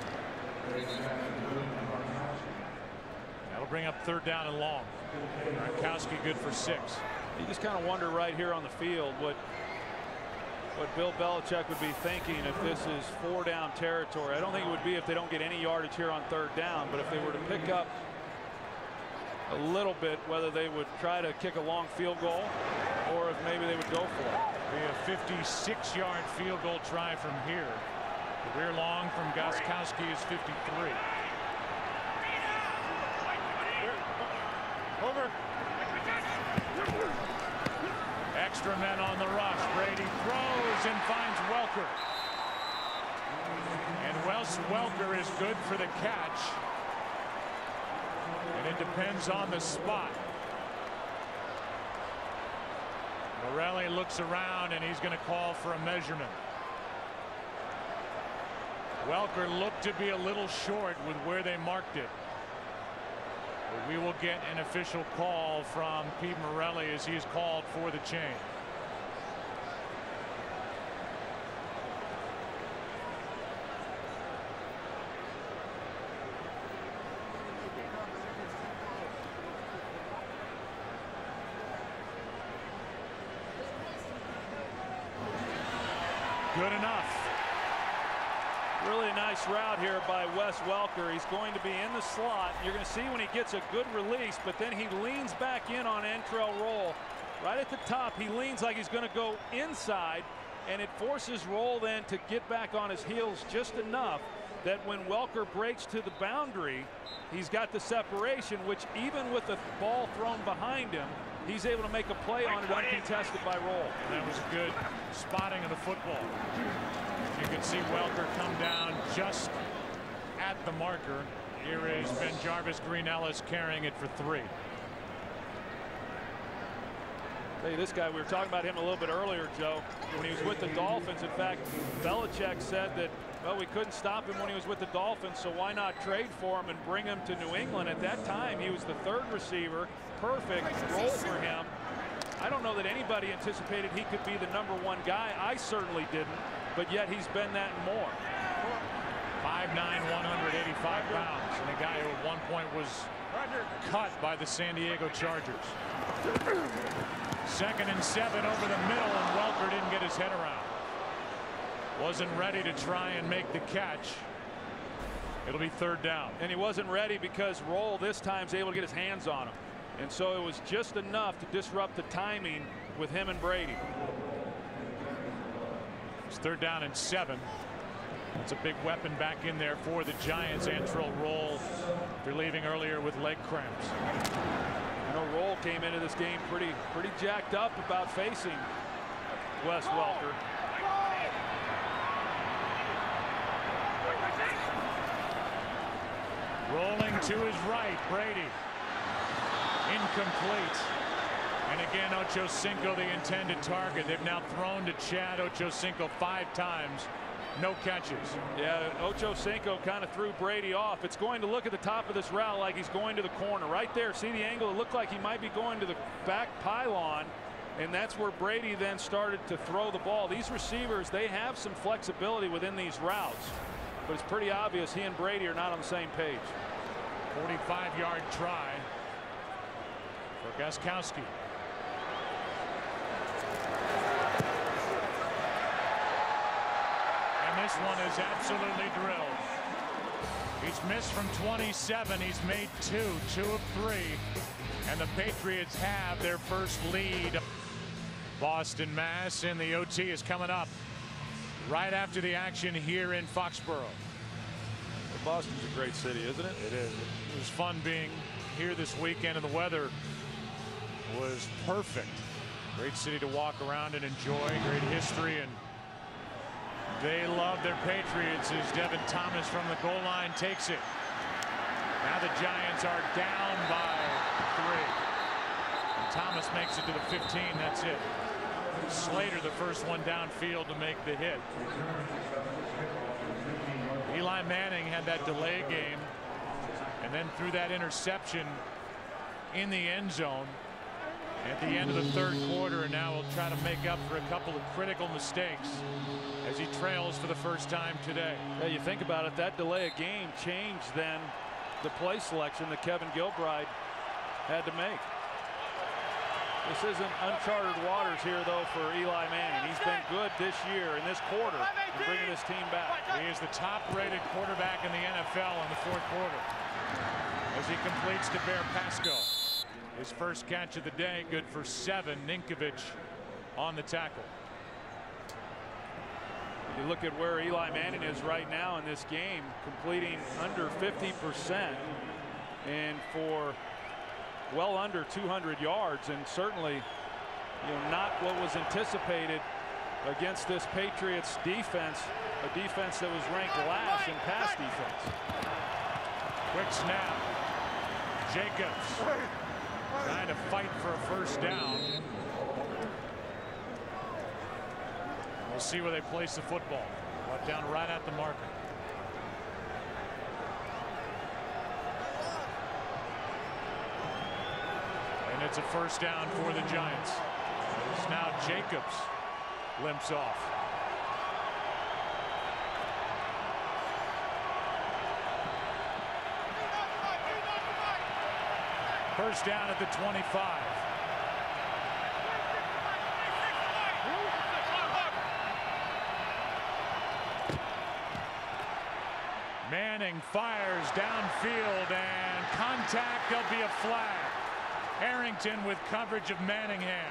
That'll bring up 3rd down and long. Gronkowski good for 6. You just kind of wonder right here on the field what Bill Belichick would be thinking if this is 4-down territory. I don't think it would be if they don't get any yardage here on 3rd down, but if they were to pick up a little bit, whether they would try to kick a long field goal or if maybe they would go for it. Be a 56-yard field goal try from here. The rear long from Gostkowski is 53. Over. Extra men on the rush. Brady throws and finds Welker. And Wes Welker is good for the catch. And it depends on the spot. Morelli looks around and he's going to call for a measurement. Welker looked to be a little short with where they marked it. But we will get an official call from Pete Morelli as he is called for the change. Good enough. Really nice route here by Wes Welker. He's going to be in the slot. You're going to see when he gets a good release, but then he leans back in on Entrell Roll. Right at the top, he leans like he's going to go inside, and it forces Roll then to get back on his heels just enough that when Welker breaks to the boundary, he's got the separation, which even with the ball thrown behind him, he's able to make a play on it uncontested by Roll. And that was a good spotting of the football. You can see Welker come down just at the marker. Here is BenJarvus Green-Ellis carrying it for 3. Hey, this guy, we were talking about him a little bit earlier, Joe, when he was with the Dolphins. In fact, Belichick said that, well, we couldn't stop him when he was with the Dolphins, so why not trade for him and bring him to New England? At that time, he was the 3rd receiver, perfect role for him. I don't know that anybody anticipated he could be the #1 guy. I certainly didn't, but yet he's been that and more. 5'9", 185 pounds, and a guy who at one point was cut by the San Diego Chargers. 2nd and 7 over the middle, and Welker didn't get his head around. Wasn't ready to try and make the catch. It'll be 3rd down. And he wasn't ready because Roll this time is able to get his hands on him. And so it was just enough to disrupt the timing with him and Brady. It's 3rd down and 7. It's a big weapon back in there for the Giants. Antrel Rolle, they're leaving earlier with leg cramps. You know, Rolle came into this game pretty jacked up about facing Wes Welker. Rolling to his right, Brady. Incomplete. And again, Ochocinco, the intended target. They've now thrown to Chad Ochocinco 5 times. No catches. Yeah, Ochocinco kind of threw Brady off. It's going to look at the top of this route like he's going to the corner. Right there, see the angle? It looked like he might be going to the back pylon. And that's where Brady then started to throw the ball. These receivers, they have some flexibility within these routes. But it's pretty obvious he and Brady are not on the same page. 45-yard try for Gostkowski. And this one is absolutely drilled. He's missed from 27. He's made 2 of 3. And the Patriots have their first lead. Boston, Mass, and the OT is coming up right after the action here in Foxborough. Boston's a great city, isn't it? It is. It was fun being here this weekend, and the weather was perfect. Great city to walk around and enjoy. Great history, and they love their Patriots as Devin Thomas from the goal line takes it. Now the Giants are down by 3. And Thomas makes it to the 15. That's it. Slater, the first one downfield to make the hit. Eli Manning had that delay game and then threw that interception in the end zone at the end of the 3rd quarter, and now will try to make up for a couple of critical mistakes as he trails for the first time today. Yeah, you think about it, that delay of game changed then the play selection that Kevin Gilbride had to make. This isn't uncharted waters here, though, for Eli Manning. He's been good this year in this quarter in bringing this team back. He is the top-rated quarterback in the NFL in the 4th quarter as he completes to Bear Pasco. His first catch of the day, good for 7. Ninkovich on the tackle. You look at where Eli Manning is right now in this game, completing under 50% and for well under 200 yards, and certainly not what was anticipated against this Patriots defense, a defense that was ranked last in pass defense. Quick snap. Jacobs trying to fight for a first down. We'll see where they place the football. Brought down right at the marker. And it's a first down for the Giants. It's now Jacobs limps off. First down at the 25. Manning fires downfield, and contact. There'll be a flag. Arrington with coverage of Manningham.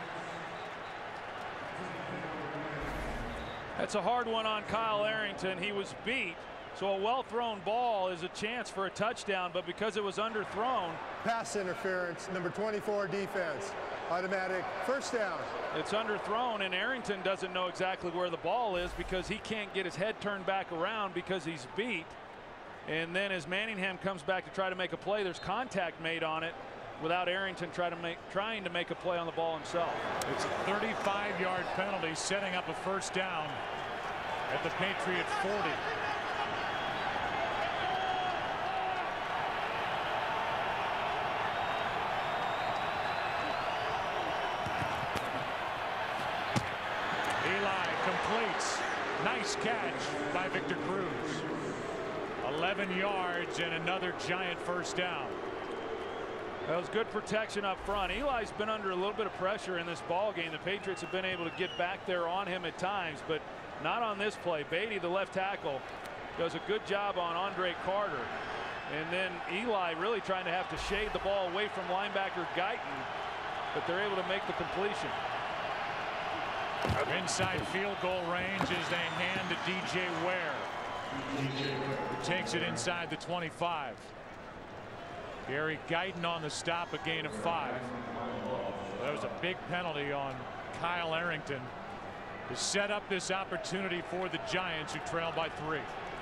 That's a hard one on Kyle Arrington. He was beat, so a well-thrown ball is a chance for a touchdown, but because it was underthrown. Pass interference, number 24 defense. Automatic first down. It's underthrown, and Arrington doesn't know exactly where the ball is because he can't get his head turned back around because he's beat. And then as Manningham comes back to try to make a play, there's contact made on it without Arrington trying to make a play on the ball himself. It's a 35-yard penalty, setting up a first down at the Patriot 40. Eli completes. Nice catch by Victor Cruz. 11 yards and another Giant first down. That was good protection up front. Eli's been under a little bit of pressure in this ball game. The Patriots have been able to get back there on him at times, but not on this play. Beatty, the left tackle, does a good job on Andre Carter. And then Eli really trying to have to shade the ball away from linebacker Guyton, but they're able to make the completion. Inside field goal range as they hand to DJ Ware, who takes it inside the 25. Gary Guyton on the stop, a gain of 5. That was a big penalty on Kyle Arrington to set up this opportunity for the Giants, who trail by 3.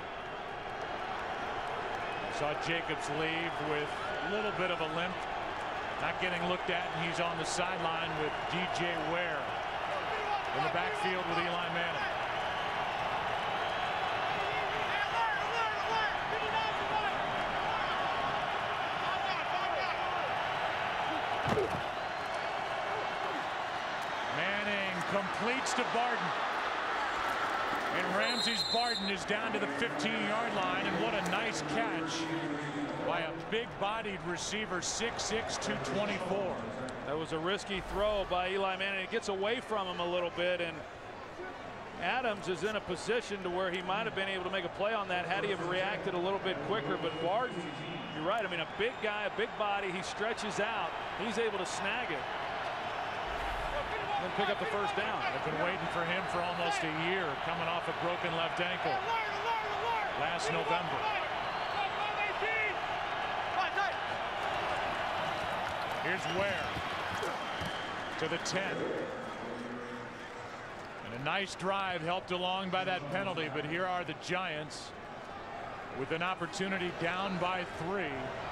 Saw Jacobs leave with a little bit of a limp, not getting looked at, and he's on the sideline with DJ Ware in the backfield with Eli Manning. Manning completes to Barden. And Ramses Barden is down to the 15-yard line, and what a nice catch by a big-bodied receiver, 6'6", 224. That was a risky throw by Eli Manning. It gets away from him a little bit, and Adams is in a position to where he might have been able to make a play on that had he have reacted a little bit quicker. But Barden, you're right. I mean, a big guy, a big body. He stretches out. He's able to snag it and pick up the first down. I've been waiting for him for almost a year, coming off a broken left ankle last November. Here's Ware to the 10. And a nice drive helped along by that penalty, but here are the Giants with an opportunity down by 3.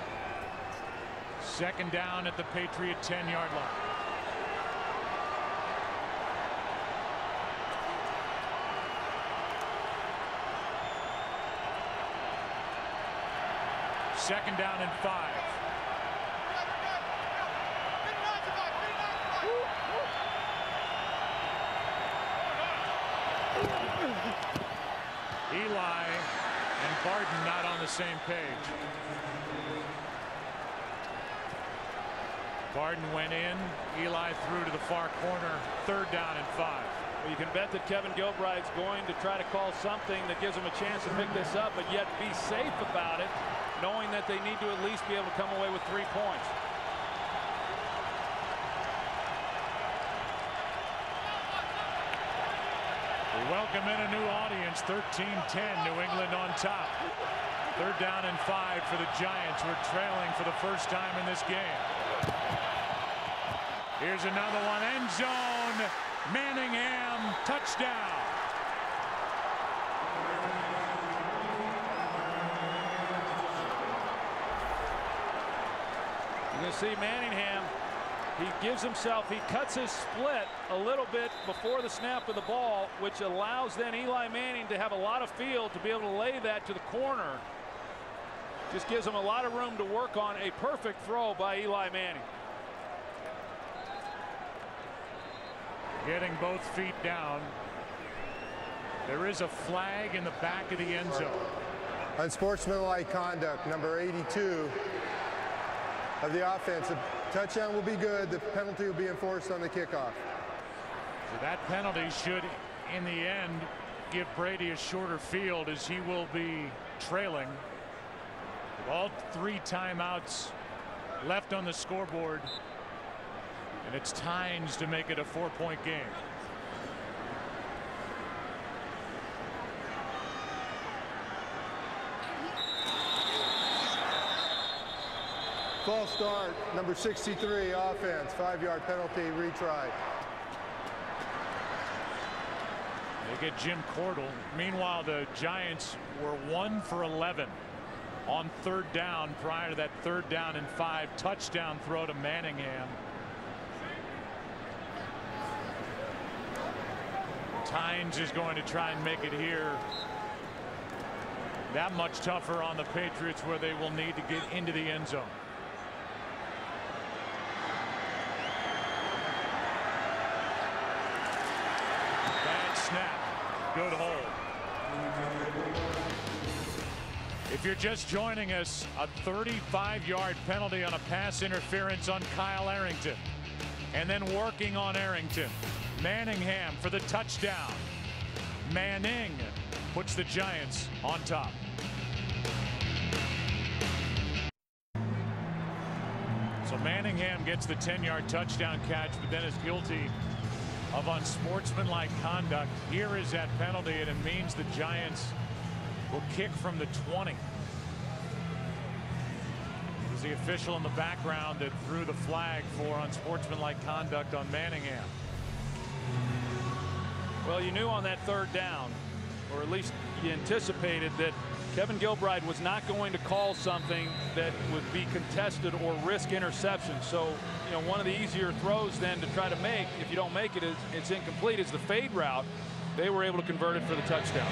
Second down at the Patriot 10-yard line. Second down and 5. Eli and Barden not on the same page. Barden went in. Eli threw to the far corner. Third down and 5. Well, you can bet that Kevin Gilbride's going to try to call something that gives him a chance to pick this up, but yet be safe about it, knowing that they need to at least be able to come away with 3 points. We welcome in a new audience. 13-10, New England on top. Third down and 5 for the Giants, who are trailing for the first time in this game. Here's another one. End zone. Manningham, touchdown. You're going to see Manningham. He gives himself, he cuts his split a little bit before the snap of the ball, which allows then Eli Manning to have a lot of field to be able to lay that to the corner. Just gives him a lot of room to work on. A perfect throw by Eli Manning. Getting both feet down. There is a flag in the back of the end zone. Unsportsmanlike conduct, number 82 of the offense. The touchdown will be good. The penalty will be enforced on the kickoff. So that penalty should, in the end, give Brady a shorter field, as he will be trailing. All 3 timeouts left on the scoreboard. And it's Tynes to make it a 4-point game. False start, number 63, offense. 5-yard penalty, retry. They get Jim Cordell. Meanwhile, the Giants were 1 for 11 on third down prior to that third down and 5 touchdown throw to Manningham. Tynes is going to try and make it here that much tougher on the Patriots, where they will need to get into the end zone. Bad snap. Good hold. If you're just joining us, a 35-yard penalty on a pass interference on Kyle Arrington, and then working on Arrington. Manningham for the touchdown. Manning puts the Giants on top. So Manningham gets the 10-yard touchdown catch, but then is guilty of unsportsmanlike conduct. Here is that penalty, and it means the Giants will kick from the 20. It was the official in the background that threw the flag for unsportsmanlike conduct on Manningham. Well, you knew on that third down, or at least you anticipated that Kevin Gilbride was not going to call something that would be contested or risk interception. So, you know, one of the easier throws then to try to make, if you don't make it, it's incomplete, is the fade route. They were able to convert it for the touchdown.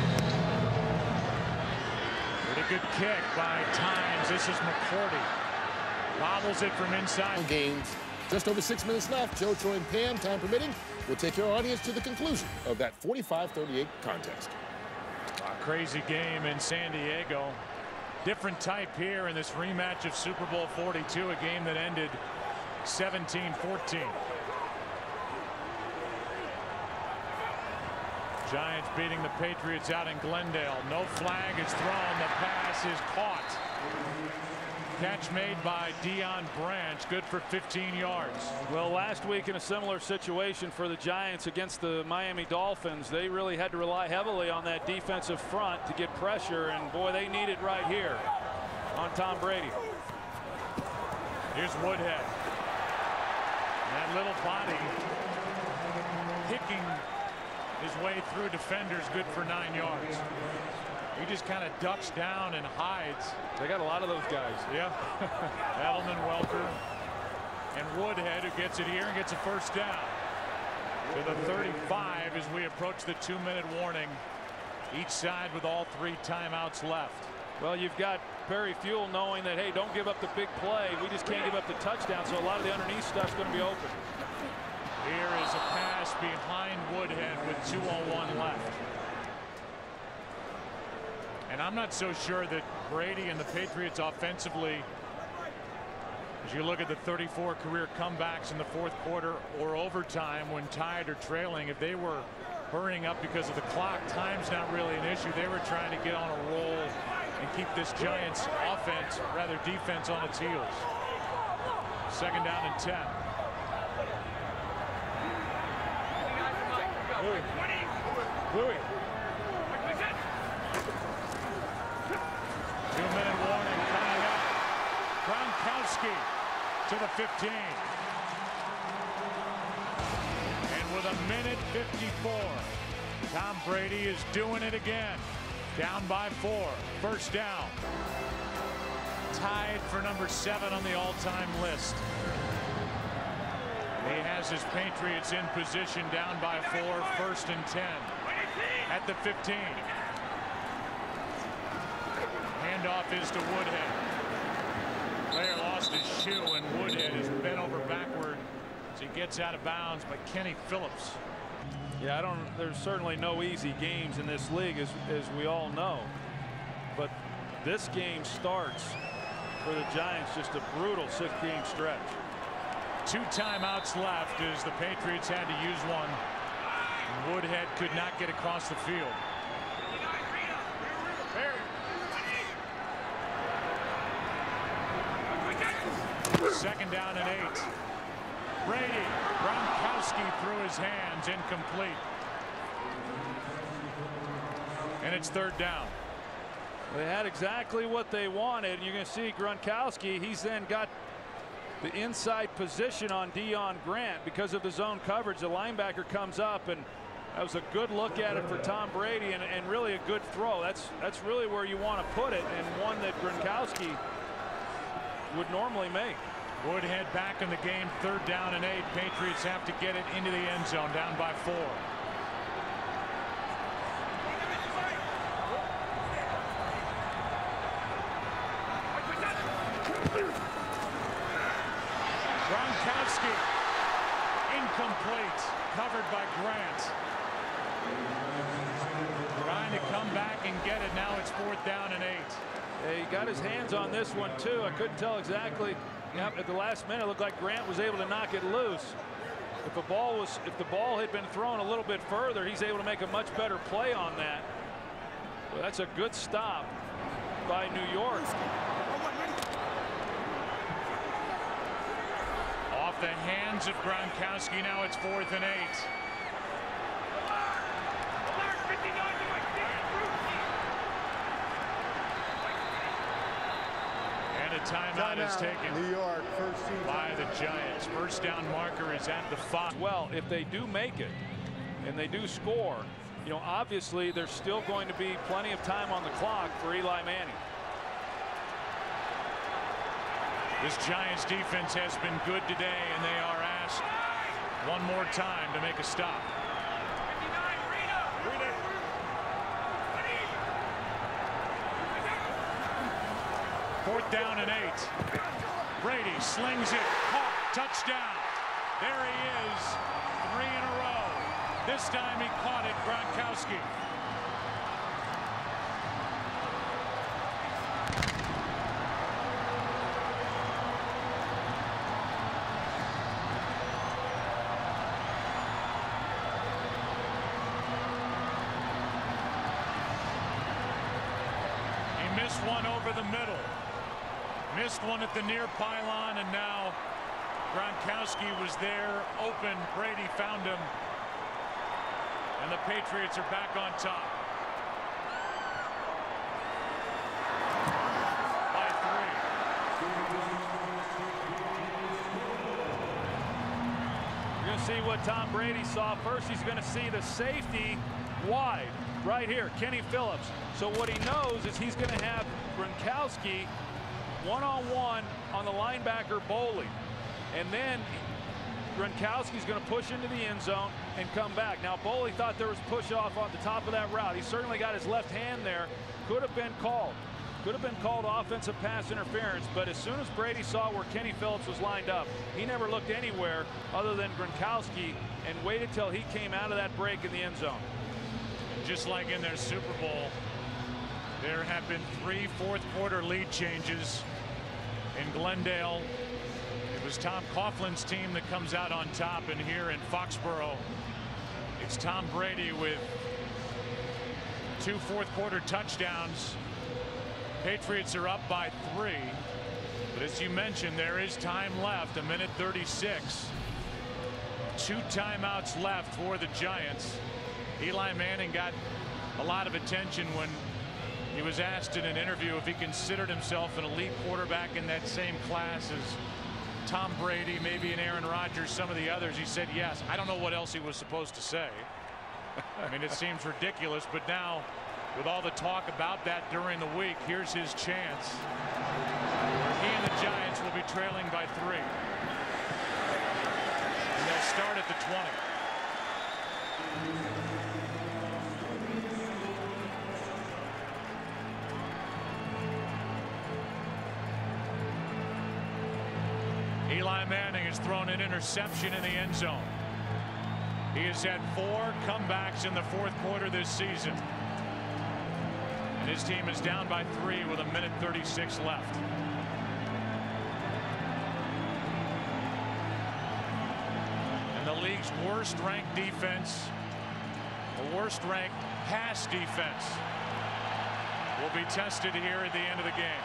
Pretty good kick by Times. This is McCourty. Bobbles it from inside. Games. Just over 6 minutes left. Joe, Troy, and Pam, time permitting, will take your audience to the conclusion of that 45-38 contest. A crazy game in San Diego. Different type here in this rematch of Super Bowl 42, a game that ended 17-14. Giants beating the Patriots out in Glendale. No flag is thrown. The pass is caught. Catch made by Deion Branch, good for 15 yards. Well, last week in a similar situation for the Giants against the Miami Dolphins, they really had to rely heavily on that defensive front to get pressure, and boy, they need it right here on Tom Brady. Here's Woodhead. That little body kicking his way through defenders, good for 9 yards. He just kind of ducks down and hides. They got a lot of those guys. Yeah. Edelman, Welker, and Woodhead, who gets it here and gets a first down to the 35 as we approach the 2-minute warning. Each side with all 3 timeouts left. Well, you've got Perry Fuel knowing that, hey, don't give up the big play. We just can't give up the touchdown, so a lot of the underneath stuff's going to be open. Here is a pass behind Woodhead with 2:01 left. And I'm not so sure that Brady and the Patriots offensively, as you look at the 34 career comebacks in the fourth quarter or overtime when tied or trailing, if they were hurrying up because of the clock, time's not really an issue. They were trying to get on a roll and keep this Giants offense, rather defense, on its heels. 2nd down and 10. Louis. 2-minute warning coming up. Gronkowski to the 15. And with 1:54, Tom Brady is doing it again. Down by 4. First down. Tied for number 7 on the all-time list. He has his Patriots in position, down by 4. 1st and 10 at the 15. Handoff is to Woodhead. Player lost his shoe, and Woodhead is bent over backward as he gets out of bounds by Kenny Phillips. Yeah, there's certainly no easy games in this league, as we all know. But this game starts for the Giants just a brutal 6-game stretch. 2 timeouts left as the Patriots had to use one. Woodhead could not get across the field. 2nd down and 8. Brady, Gronkowski through his hands, incomplete. And it's 3rd down. They had exactly what they wanted. You're going to see Gronkowski. He's then got the inside position on Deion Grant because of the zone coverage. The linebacker comes up, and that was a good look at it for Tom Brady, and really a good throw. That's really where you want to put it, and one that Gronkowski would normally make. Woodhead back in the game. 3rd down and 8. Patriots have to get it into the end zone, down by 4. Gronkowski, incomplete, covered by Grant. Trying to come back and get it. Now it's 4th down and 8. Yeah, he got his hands on this one too. I couldn't tell exactly. Yep, at the last minute, it looked like Grant was able to knock it loose. If the ball had been thrown a little bit further, he's able to make a much better play on that. Well, that's a good stop by New York. the hands of Gronkowski. Now it's 4th and 8. And a timeout is taken New York, first team by the Giants. First down marker is at the 5. Well, if they do make it and they do score, you know, obviously there's still going to be plenty of time on the clock for Eli Manning. This Giants defense has been good today, and they are asked one more time to make a stop. 4th down and 8. Brady slings it. Caught. Touchdown. There he is. 3 in a row. This time he caught it. Gronkowski. He missed one over the middle. Missed one at the near pylon, and now Gronkowski was there open. Brady found him, and the Patriots are back on top by 3. You're going to see what Tom Brady saw. First, he's going to see the safety wide right here, Kenny Phillips. So what he knows is he's going to have Gronkowski one-on-one on the linebacker Boley, and then Gronkowski's going to push into the end zone and come back. Now Boley thought there was push off on the top of that route. He certainly got his left hand there. Could have been called offensive pass interference, but as soon as Brady saw where Kenny Phillips was lined up, he never looked anywhere other than Gronkowski and waited till he came out of that break in the end zone. Just like in their Super Bowl, there have been 3 fourth-quarter lead changes. In Glendale, it was Tom Coughlin's team that comes out on top, and here in Foxborough, it's Tom Brady with 2 fourth-quarter touchdowns. Patriots are up by 3, but as you mentioned, there is time left, 1:36. 2 timeouts left for the Giants. Eli Manning got a lot of attention when he was asked in an interview if he considered himself an elite quarterback in that same class as Tom Brady, maybe an Aaron Rodgers, some of the others. He said yes. I don't know what else he was supposed to say. I mean, it seems ridiculous, but now with all the talk about that during the week, here's his chance. He and the Giants will be trailing by 3. And they'll start at the 20. Eli Manning has thrown an interception in the end zone. He has had 4 comebacks in the 4th quarter this season. And his team is down by 3 with 1:36 left. And the league's worst ranked defense, the worst ranked pass defense, will be tested here at the end of the game.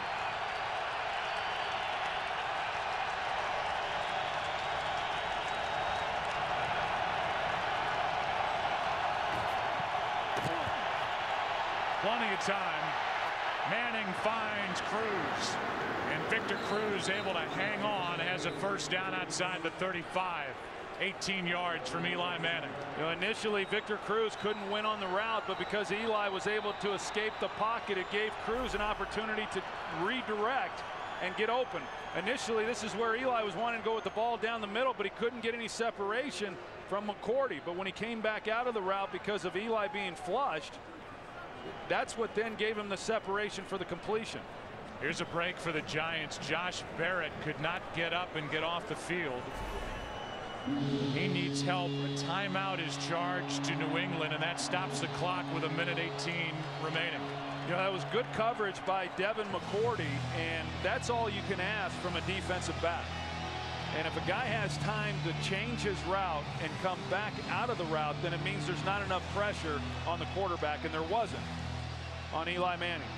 Plenty of time. Manning finds Cruz, and Victor Cruz able to hang on, has a first down outside the 35. 18 yards from Eli Manning. You know, initially Victor Cruz couldn't win on the route, but because Eli was able to escape the pocket, it gave Cruz an opportunity to redirect and get open. Initially, this is where Eli was wanting to go with the ball down the middle, but he couldn't get any separation from McCourty. But when he came back out of the route because of Eli being flushed, that's what then gave him the separation for the completion. Here's a break for the Giants. Josh Barrett could not get up and get off the field. He needs help. A timeout is charged to New England, and that stops the clock with 1:18 remaining. You know, that was good coverage by Devin McCourty, and that's all you can ask from a defensive back. And if a guy has time to change his route and come back out of the route, then it means there's not enough pressure on the quarterback, and there wasn't on Eli Manning.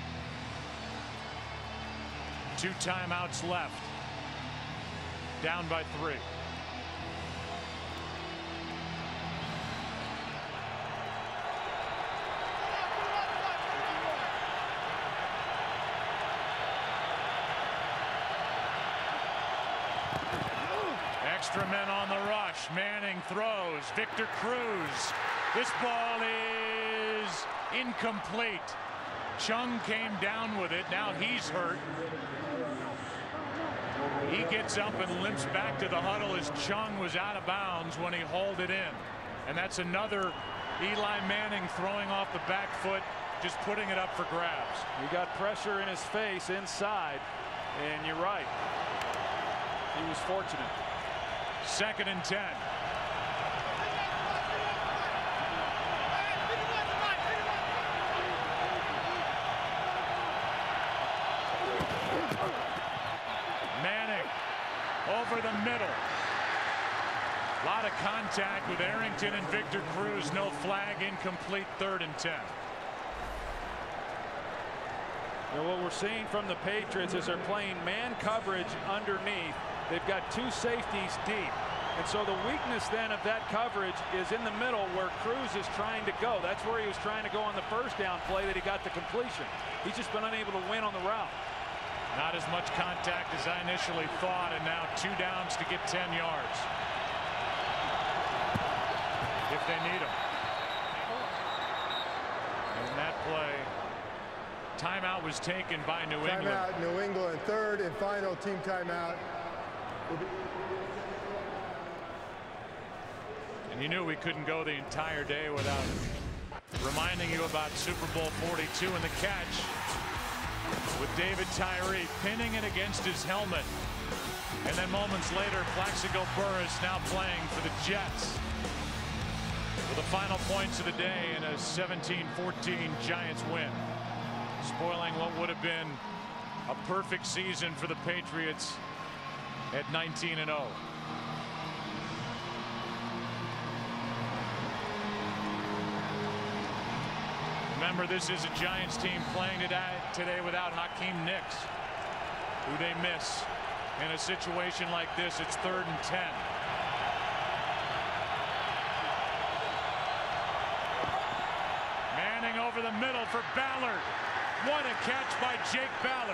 2 timeouts left. Down by 3. Extra men on the rush. Manning throws. Victor Cruz. This ball is incomplete. Chung came down with it. Now he's hurt. He gets up and limps back to the huddle as Chung was out of bounds when he hauled it in. And that's another Eli Manning throwing off the back foot, just putting it up for grabs. He got pressure in his face inside, and you're right. He was fortunate. 2nd and 10. Manning over the middle. A lot of contact with Arrington and Victor Cruz. No flag, incomplete. 3rd and 10. And what we're seeing from the Patriots is they're playing man coverage underneath. They've got 2 safeties deep. And so the weakness then of that coverage is in the middle where Cruz is trying to go. That's where he was trying to go on the first down play that he got the completion. He's just been unable to win on the route. Not as much contact as I initially thought, and now 2 downs to get 10 yards. If they need them. And that play, timeout was taken by New England. Timeout, New England. 3rd and final team timeout. And you knew we couldn't go the entire day without reminding you about Super Bowl 42 and the catch with David Tyree pinning it against his helmet. And then moments later, Plaxico Burress now playing for the Jets for the final points of the day in a 17-14 Giants win, spoiling what would have been a perfect season for the Patriots at 19-0. Remember, this is a Giants team playing today without Hakeem Nicks, who they miss. In a situation like this, it's 3rd and 10. Manning over the middle for Ballard. What a catch by Jake Ballard.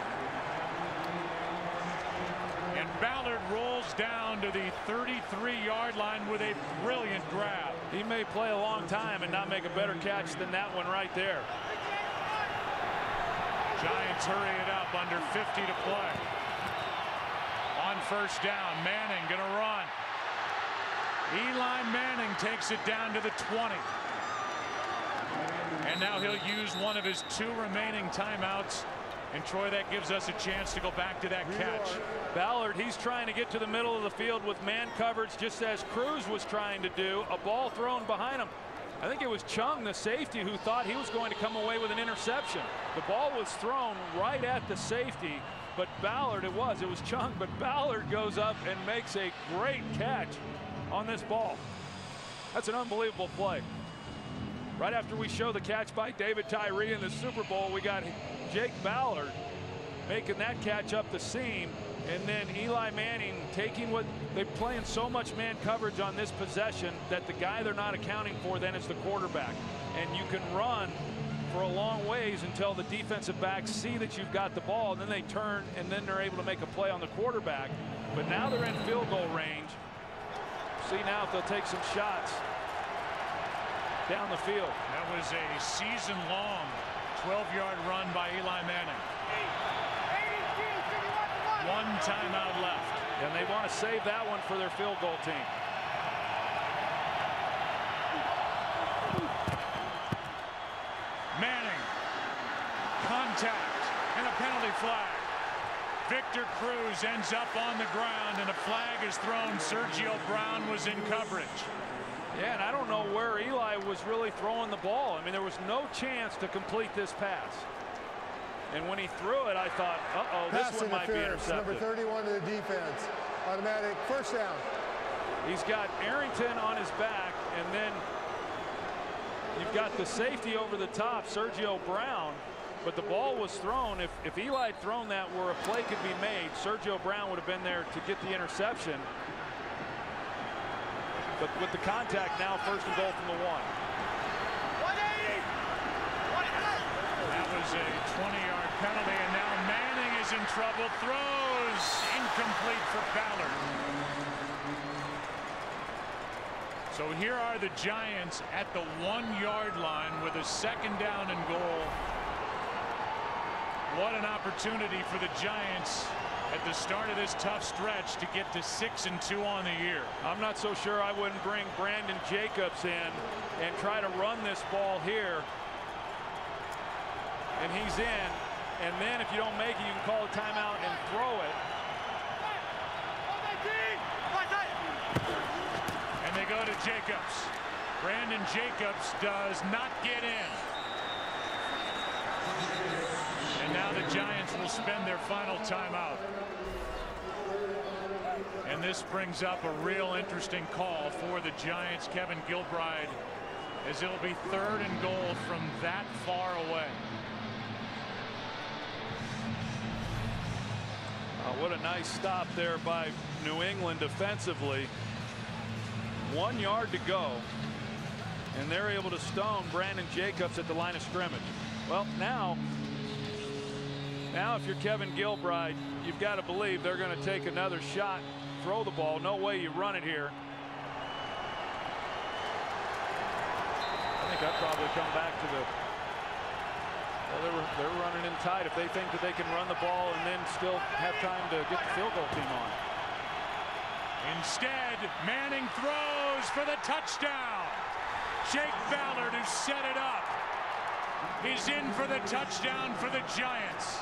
And Ballard rolls down to the 33-yard line with a brilliant grab. He may play a long time and not make a better catch than that one right there. Giants hurry it up, under 50 to play. On 1st down, Manning gonna run. Eli Manning takes it down to the 20. And now he'll use one of his 2 remaining timeouts. And Troy, that gives us a chance to go back to that catch. Ballard, he's trying to get to the middle of the field with man coverage, just as Cruz was trying to do. A ball thrown behind him. I think it was Chung, the safety, who thought he was going to come away with an interception. The ball was thrown right at the safety, but Ballard, it was Chung, but Ballard goes up and makes a great catch on this ball. That's an unbelievable play. Right after we show the catch by David Tyree in the Super Bowl, we got Jake Ballard making that catch up the seam, and then Eli Manning taking what they're playing so much man coverage on this possession that the guy they're not accounting for then is the quarterback. And you can run for a long ways until the defensive backs see that you've got the ball, and then they turn and then they're able to make a play on the quarterback. But now they're in field goal range. See now if they'll take some shots down the field. That was a season-long 12-yard run by Eli Manning. 1 timeout left. And they want to save that one for their field goal team. Manning. Contact and a penalty flag. Victor Cruz ends up on the ground and a flag is thrown. Sergio Brown was in coverage. Yeah, and I don't know where Eli was really throwing the ball. I mean, there was no chance to complete this pass. And when he threw it, I thought, uh-oh, this one might be intercepted. Number 31 to the defense. Automatic 1st down. He's got Arrington on his back, and then you've got the safety over the top, Sergio Brown. But the ball was thrown. If Eli had thrown that where a play could be made, Sergio Brown would have been there to get the interception. But with the contact now, 1st and goal from the 1. That was a 20-yard penalty, and now Manning is in trouble. Throws. throws incomplete for Ballard. So here are the Giants at the 1-yard line with a 2nd down and goal. What an opportunity for the Giants at the start of this tough stretch to get to 6-2 on the year. I'm not so sure I wouldn't bring Brandon Jacobs in and try to run this ball here. And he's in. And then if you don't make it, you can call a timeout and throw it. And they go to Jacobs. Brandon Jacobs does not get in. And now the Giants will spend their final timeout. And this brings up a real interesting call for the Giants. Kevin Gilbride, as it'll be 3rd and goal from that far away. What a nice stop there by New England defensively. 1 yard to go. And they're able to stone Brandon Jacobs at the line of scrimmage. Well, now if you're Kevin Gilbride, you've got to believe they're going to take another shot, throw the ball. No way you run it here. I think I'd probably come back to the. Well, they're running in tight if they think that they can run the ball and then still have time to get the field goal team on. Instead, Manning throws for the touchdown. Jake Ballard, who set it up, is in for the touchdown for the Giants.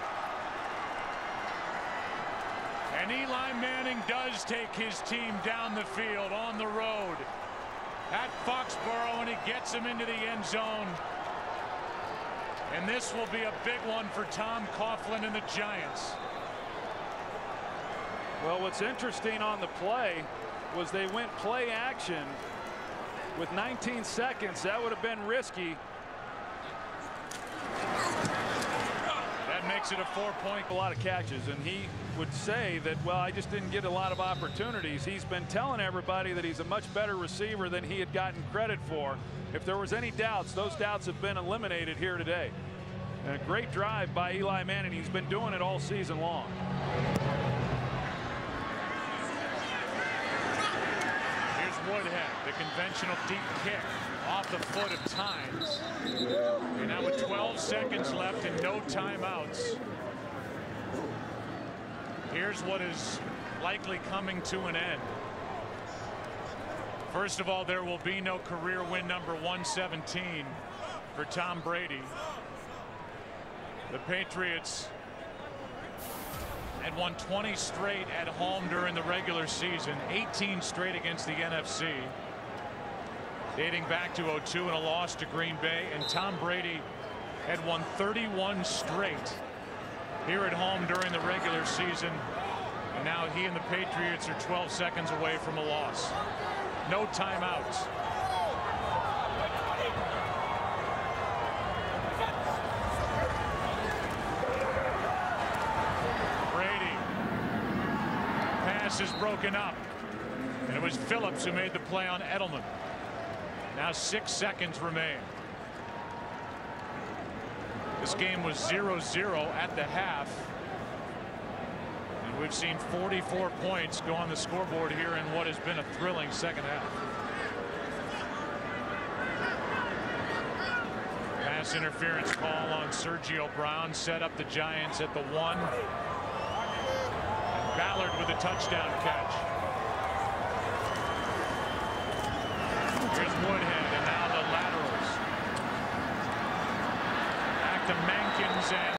And Eli Manning does take his team down the field on the road at Foxborough, and he gets him into the end zone. And this will be a big one for Tom Coughlin and the Giants. Well, what's interesting on the play was they went play action with 19 seconds. That would have been risky. That makes it a 4-point. A lot of catches, and he would say that, well, I just didn't get a lot of opportunities. He's been telling everybody that he's a much better receiver than he had gotten credit for. If there was any doubts, those doubts have been eliminated here today. And a great drive by Eli Manning. He's been doing it all season long. Here's Woodhead, the conventional deep kick off the foot of Tynes. And now with 12 seconds left and no timeouts, here's what is likely coming to an end. First of all, there will be no career win number 117 for Tom Brady. The Patriots had won 20 straight at home during the regular season, 18 straight against the NFC, dating back to '02 and a loss to Green Bay. And Tom Brady had won 31 straight here at home during the regular season. And now he and the Patriots are 12 seconds away from a loss. No timeouts. Brady. Pass is broken up. And it was Phillips who made the play on Edelman. Now 6 seconds remain. This game was 0-0 at the half. We've seen 44 points go on the scoreboard here in what has been a thrilling second half. Pass interference call on Sergio Brown set up the Giants at the 1. And Ballard with a touchdown catch. Here's Woodhead, and now the laterals. Back to Mankins and